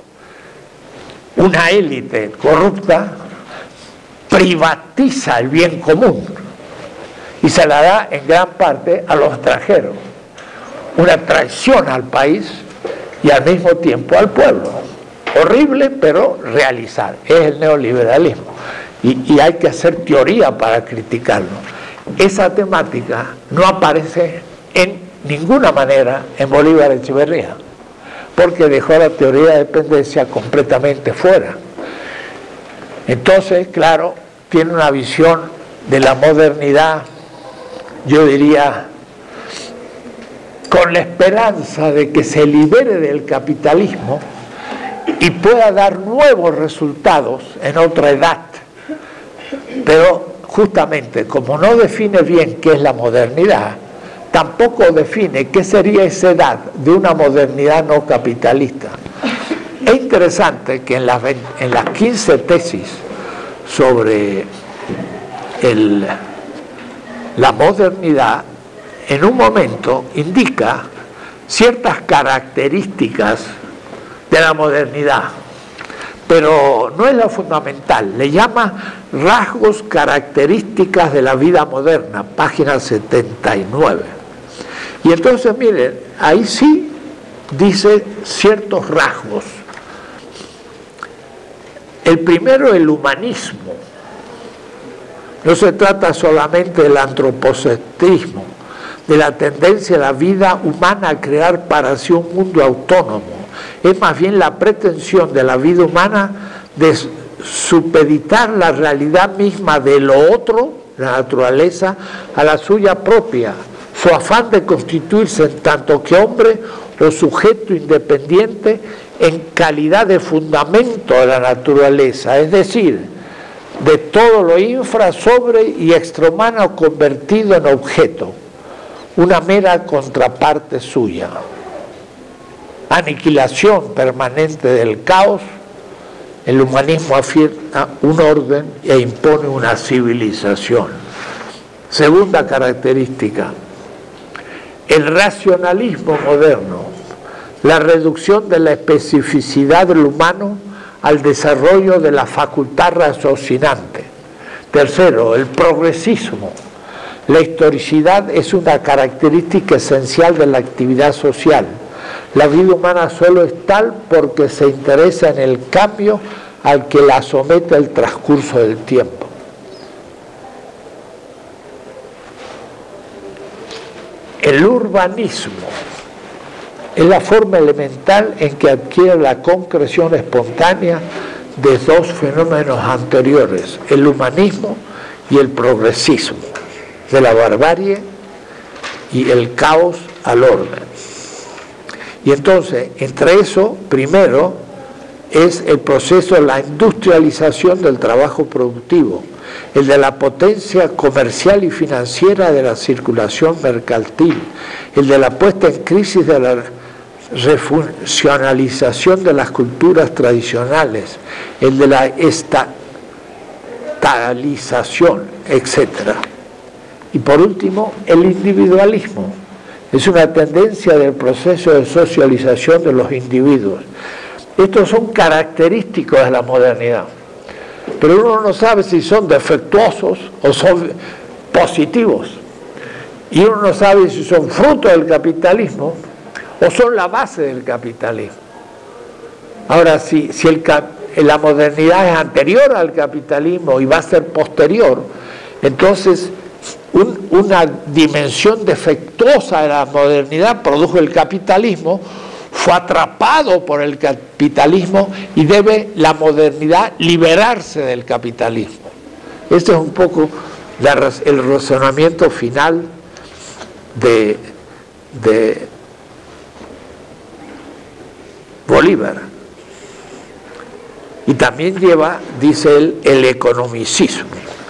Una élite corrupta privatiza el bien común y se la da en gran parte a los extranjeros. Una traición al país y al mismo tiempo al pueblo. Horrible, pero realizar. Es el neoliberalismo. Y, y hay que hacer teoría para criticarlo. Esa temática no aparece en ninguna manera en Bolívar Echeverría, porque dejó la teoría de dependencia completamente fuera. Entonces, claro, tiene una visión de la modernidad, yo diría, con la esperanza de que se libere del capitalismo y pueda dar nuevos resultados en otra edad. Pero justamente, como no define bien qué es la modernidad, tampoco define qué sería esa edad de una modernidad no capitalista. Es interesante que en las, en las quince tesis sobre el, la modernidad, en un momento indica ciertas características de la modernidad, pero no es lo fundamental. Le llama rasgos características de la vida moderna, página setenta y nueve. Y entonces, miren, ahí sí dice ciertos rasgos. El primero, el humanismo. No se trata solamente del antropocentrismo, de la tendencia de la vida humana a crear para sí un mundo autónomo. Es más bien la pretensión de la vida humana de supeditar la realidad misma de lo otro, la naturaleza, a la suya propia. Su afán de constituirse en tanto que hombre o sujeto independiente en calidad de fundamento de la naturaleza, es decir, de todo lo infra, sobre y extrahumano convertido en objeto, una mera contraparte suya. Aniquilación permanente del caos, el humanismo afirma un orden e impone una civilización. Segunda característica, el racionalismo moderno, la reducción de la especificidad del humano al desarrollo de la facultad raciocinante. Tercero, el progresismo. La historicidad es una característica esencial de la actividad social. La vida humana solo es tal porque se interesa en el cambio al que la somete el transcurso del tiempo. El urbanismo es la forma elemental en que adquiere la concreción espontánea de dos fenómenos anteriores, el humanismo y el progresismo, de la barbarie y el caos al orden. Y entonces, entre eso, primero, es el proceso de la industrialización del trabajo productivo, el de la potencia comercial y financiera de la circulación mercantil, el de la puesta en crisis de la refuncionalización de las culturas tradicionales, el de la estatalización, etcétera. Y por último, el individualismo. Es una tendencia del proceso de socialización de los individuos. Estos son característicos de la modernidad, pero uno no sabe si son defectuosos o son positivos, y uno no sabe si son fruto del capitalismo o son la base del capitalismo. Ahora, si, si el, la modernidad es anterior al capitalismo y va a ser posterior, entonces un, una dimensión defectuosa de la modernidad produjo el capitalismo, fue atrapado por el capitalismo y debe la modernidad liberarse del capitalismo. Este es un poco la, el razonamiento final de, de Bolívar. Y también lleva, dice él, el economicismo.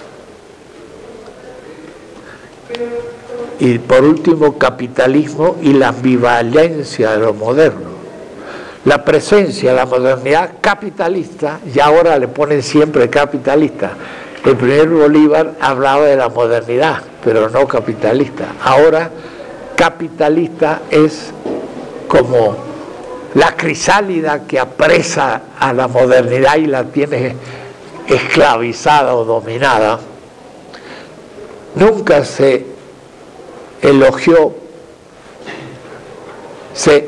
Y por último, capitalismo y la ambivalencia de lo moderno. La presencia de la modernidad capitalista, y ahora le ponen siempre capitalista. El primer Bolívar hablaba de la modernidad, pero no capitalista. Ahora, capitalista es como la crisálida que apresa a la modernidad y la tiene esclavizada o dominada. Nunca se elogió, se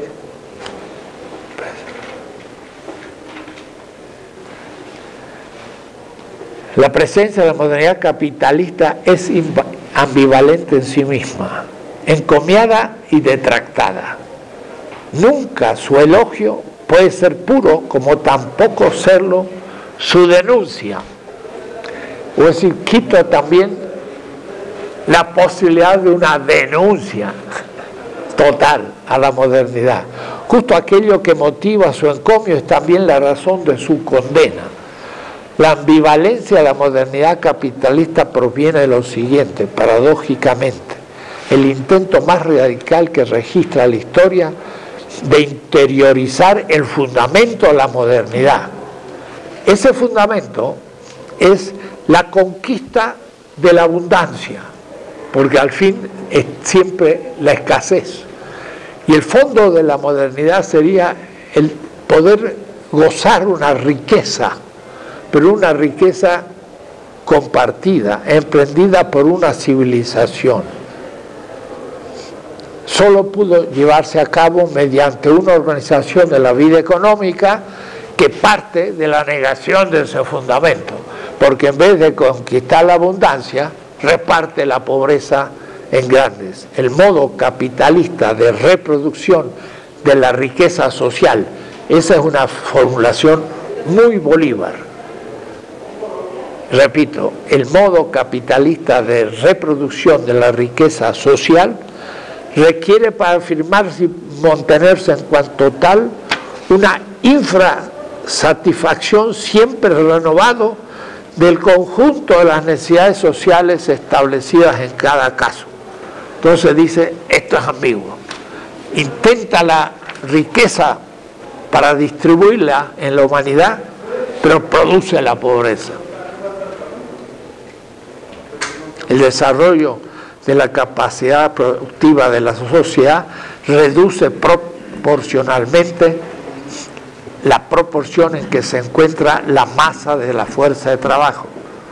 la presencia de la modernidad capitalista es ambivalente en sí misma, encomiada y detractada. Nunca su elogio puede ser puro, como tampoco serlo su denuncia. Es decir, quita también la posibilidad de una denuncia total a la modernidad. Justo aquello que motiva su encomio es también la razón de su condena. La ambivalencia de la modernidad capitalista proviene de lo siguiente, paradójicamente: el intento más radical que registra la historia de interiorizar el fundamento de la modernidad. Ese fundamento es la conquista de la abundancia, porque al fin es siempre la escasez. Y el fondo de la modernidad sería el poder gozar una riqueza, pero una riqueza compartida, emprendida por una civilización. Solo pudo llevarse a cabo mediante una organización de la vida económica que parte de la negación de ese fundamento, porque en vez de conquistar la abundancia, reparte la pobreza en grandes. El modo capitalista de reproducción de la riqueza social, esa es una formulación muy Bolívar. Repito, el modo capitalista de reproducción de la riqueza social requiere para afirmarse y mantenerse en cuanto tal una infrasatisfacción siempre renovado del conjunto de las necesidades sociales establecidas en cada caso. Entonces dice, esto es ambiguo. Intenta la riqueza para distribuirla en la humanidad, pero produce la pobreza. El desarrollo de la capacidad productiva de la sociedad reduce proporcionalmente la proporción en que se encuentra la masa de la fuerza de trabajo.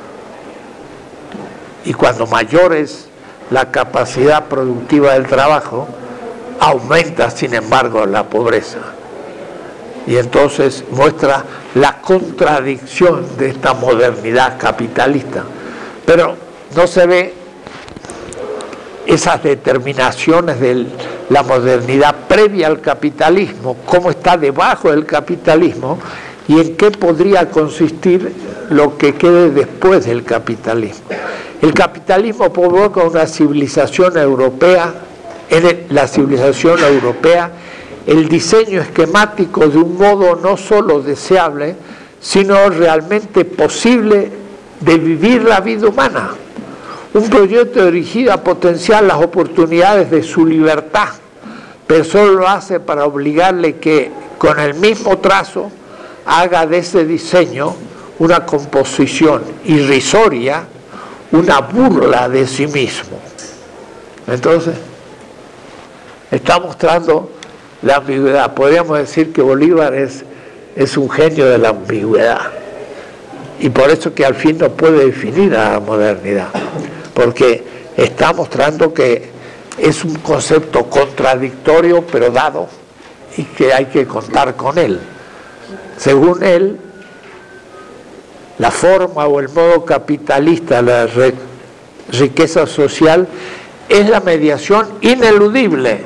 Y cuando mayor es la capacidad productiva del trabajo, aumenta sin embargo la pobreza. Y entonces muestra la contradicción de esta modernidad capitalista. Pero no se ve esas determinaciones de la modernidad previa al capitalismo, cómo está debajo del capitalismo y en qué podría consistir lo que quede después del capitalismo. El capitalismo provoca una civilización europea, en la civilización europea, el diseño esquemático de un modo no solo deseable, sino realmente posible de vivir la vida humana. Un proyecto dirigido a potenciar las oportunidades de su libertad, pero solo lo hace para obligarle que con el mismo trazo haga de ese diseño una composición irrisoria, una burla de sí mismo. Entonces, está mostrando la ambigüedad. Podríamos decir que Bolívar es, es un genio de la ambigüedad. Y por eso que al fin no puede definir a la modernidad. Porque está mostrando que es un concepto contradictorio, pero dado, y que hay que contar con él. Según él, la forma o el modo capitalista de la riqueza social es la mediación ineludible,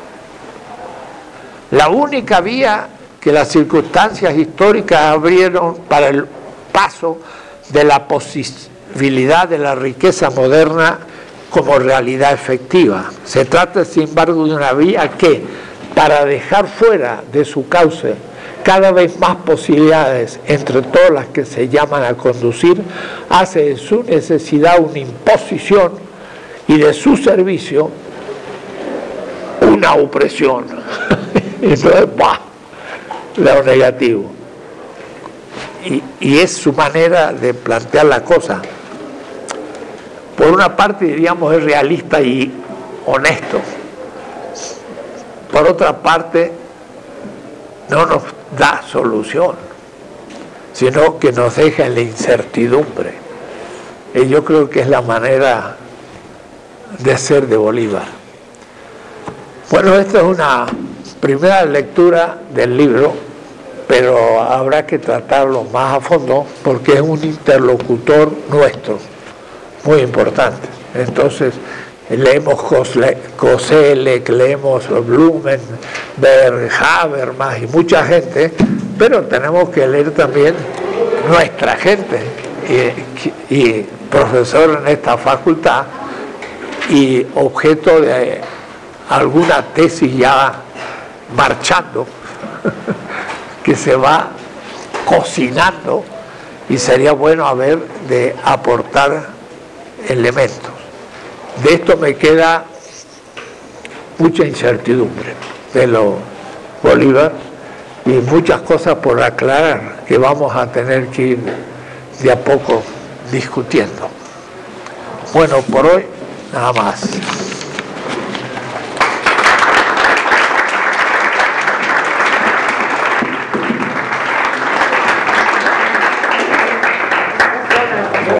la única vía que las circunstancias históricas abrieron para el paso de la posibilidad de la riqueza moderna como realidad efectiva. Se trata, sin embargo, de una vía que, para dejar fuera de su cauce cada vez más posibilidades entre todas las que se llaman a conducir, hace de su necesidad una imposición y de su servicio una opresión. Entonces, ¡bah!, lo negativo. Y, y es su manera de plantear la cosa. Por una parte, diríamos, es realista y honesto. Por otra parte, no nos da solución, sino que nos deja en la incertidumbre. Y yo creo que es la manera de ser de Bolívar. Bueno, esta es una primera lectura del libro, pero habrá que tratarlo más a fondo porque es un interlocutor nuestro, muy importante. Entonces, leemos Koselleck, leemos Blumenberg, Habermas y mucha gente, pero tenemos que leer también nuestra gente y, y profesor en esta facultad y objeto de alguna tesis ya marchando que se va cocinando y sería bueno haber de aportar elementos. De esto me queda mucha incertidumbre de lo Bolívar y muchas cosas por aclarar que vamos a tener que ir de a poco discutiendo. Bueno, por hoy nada más.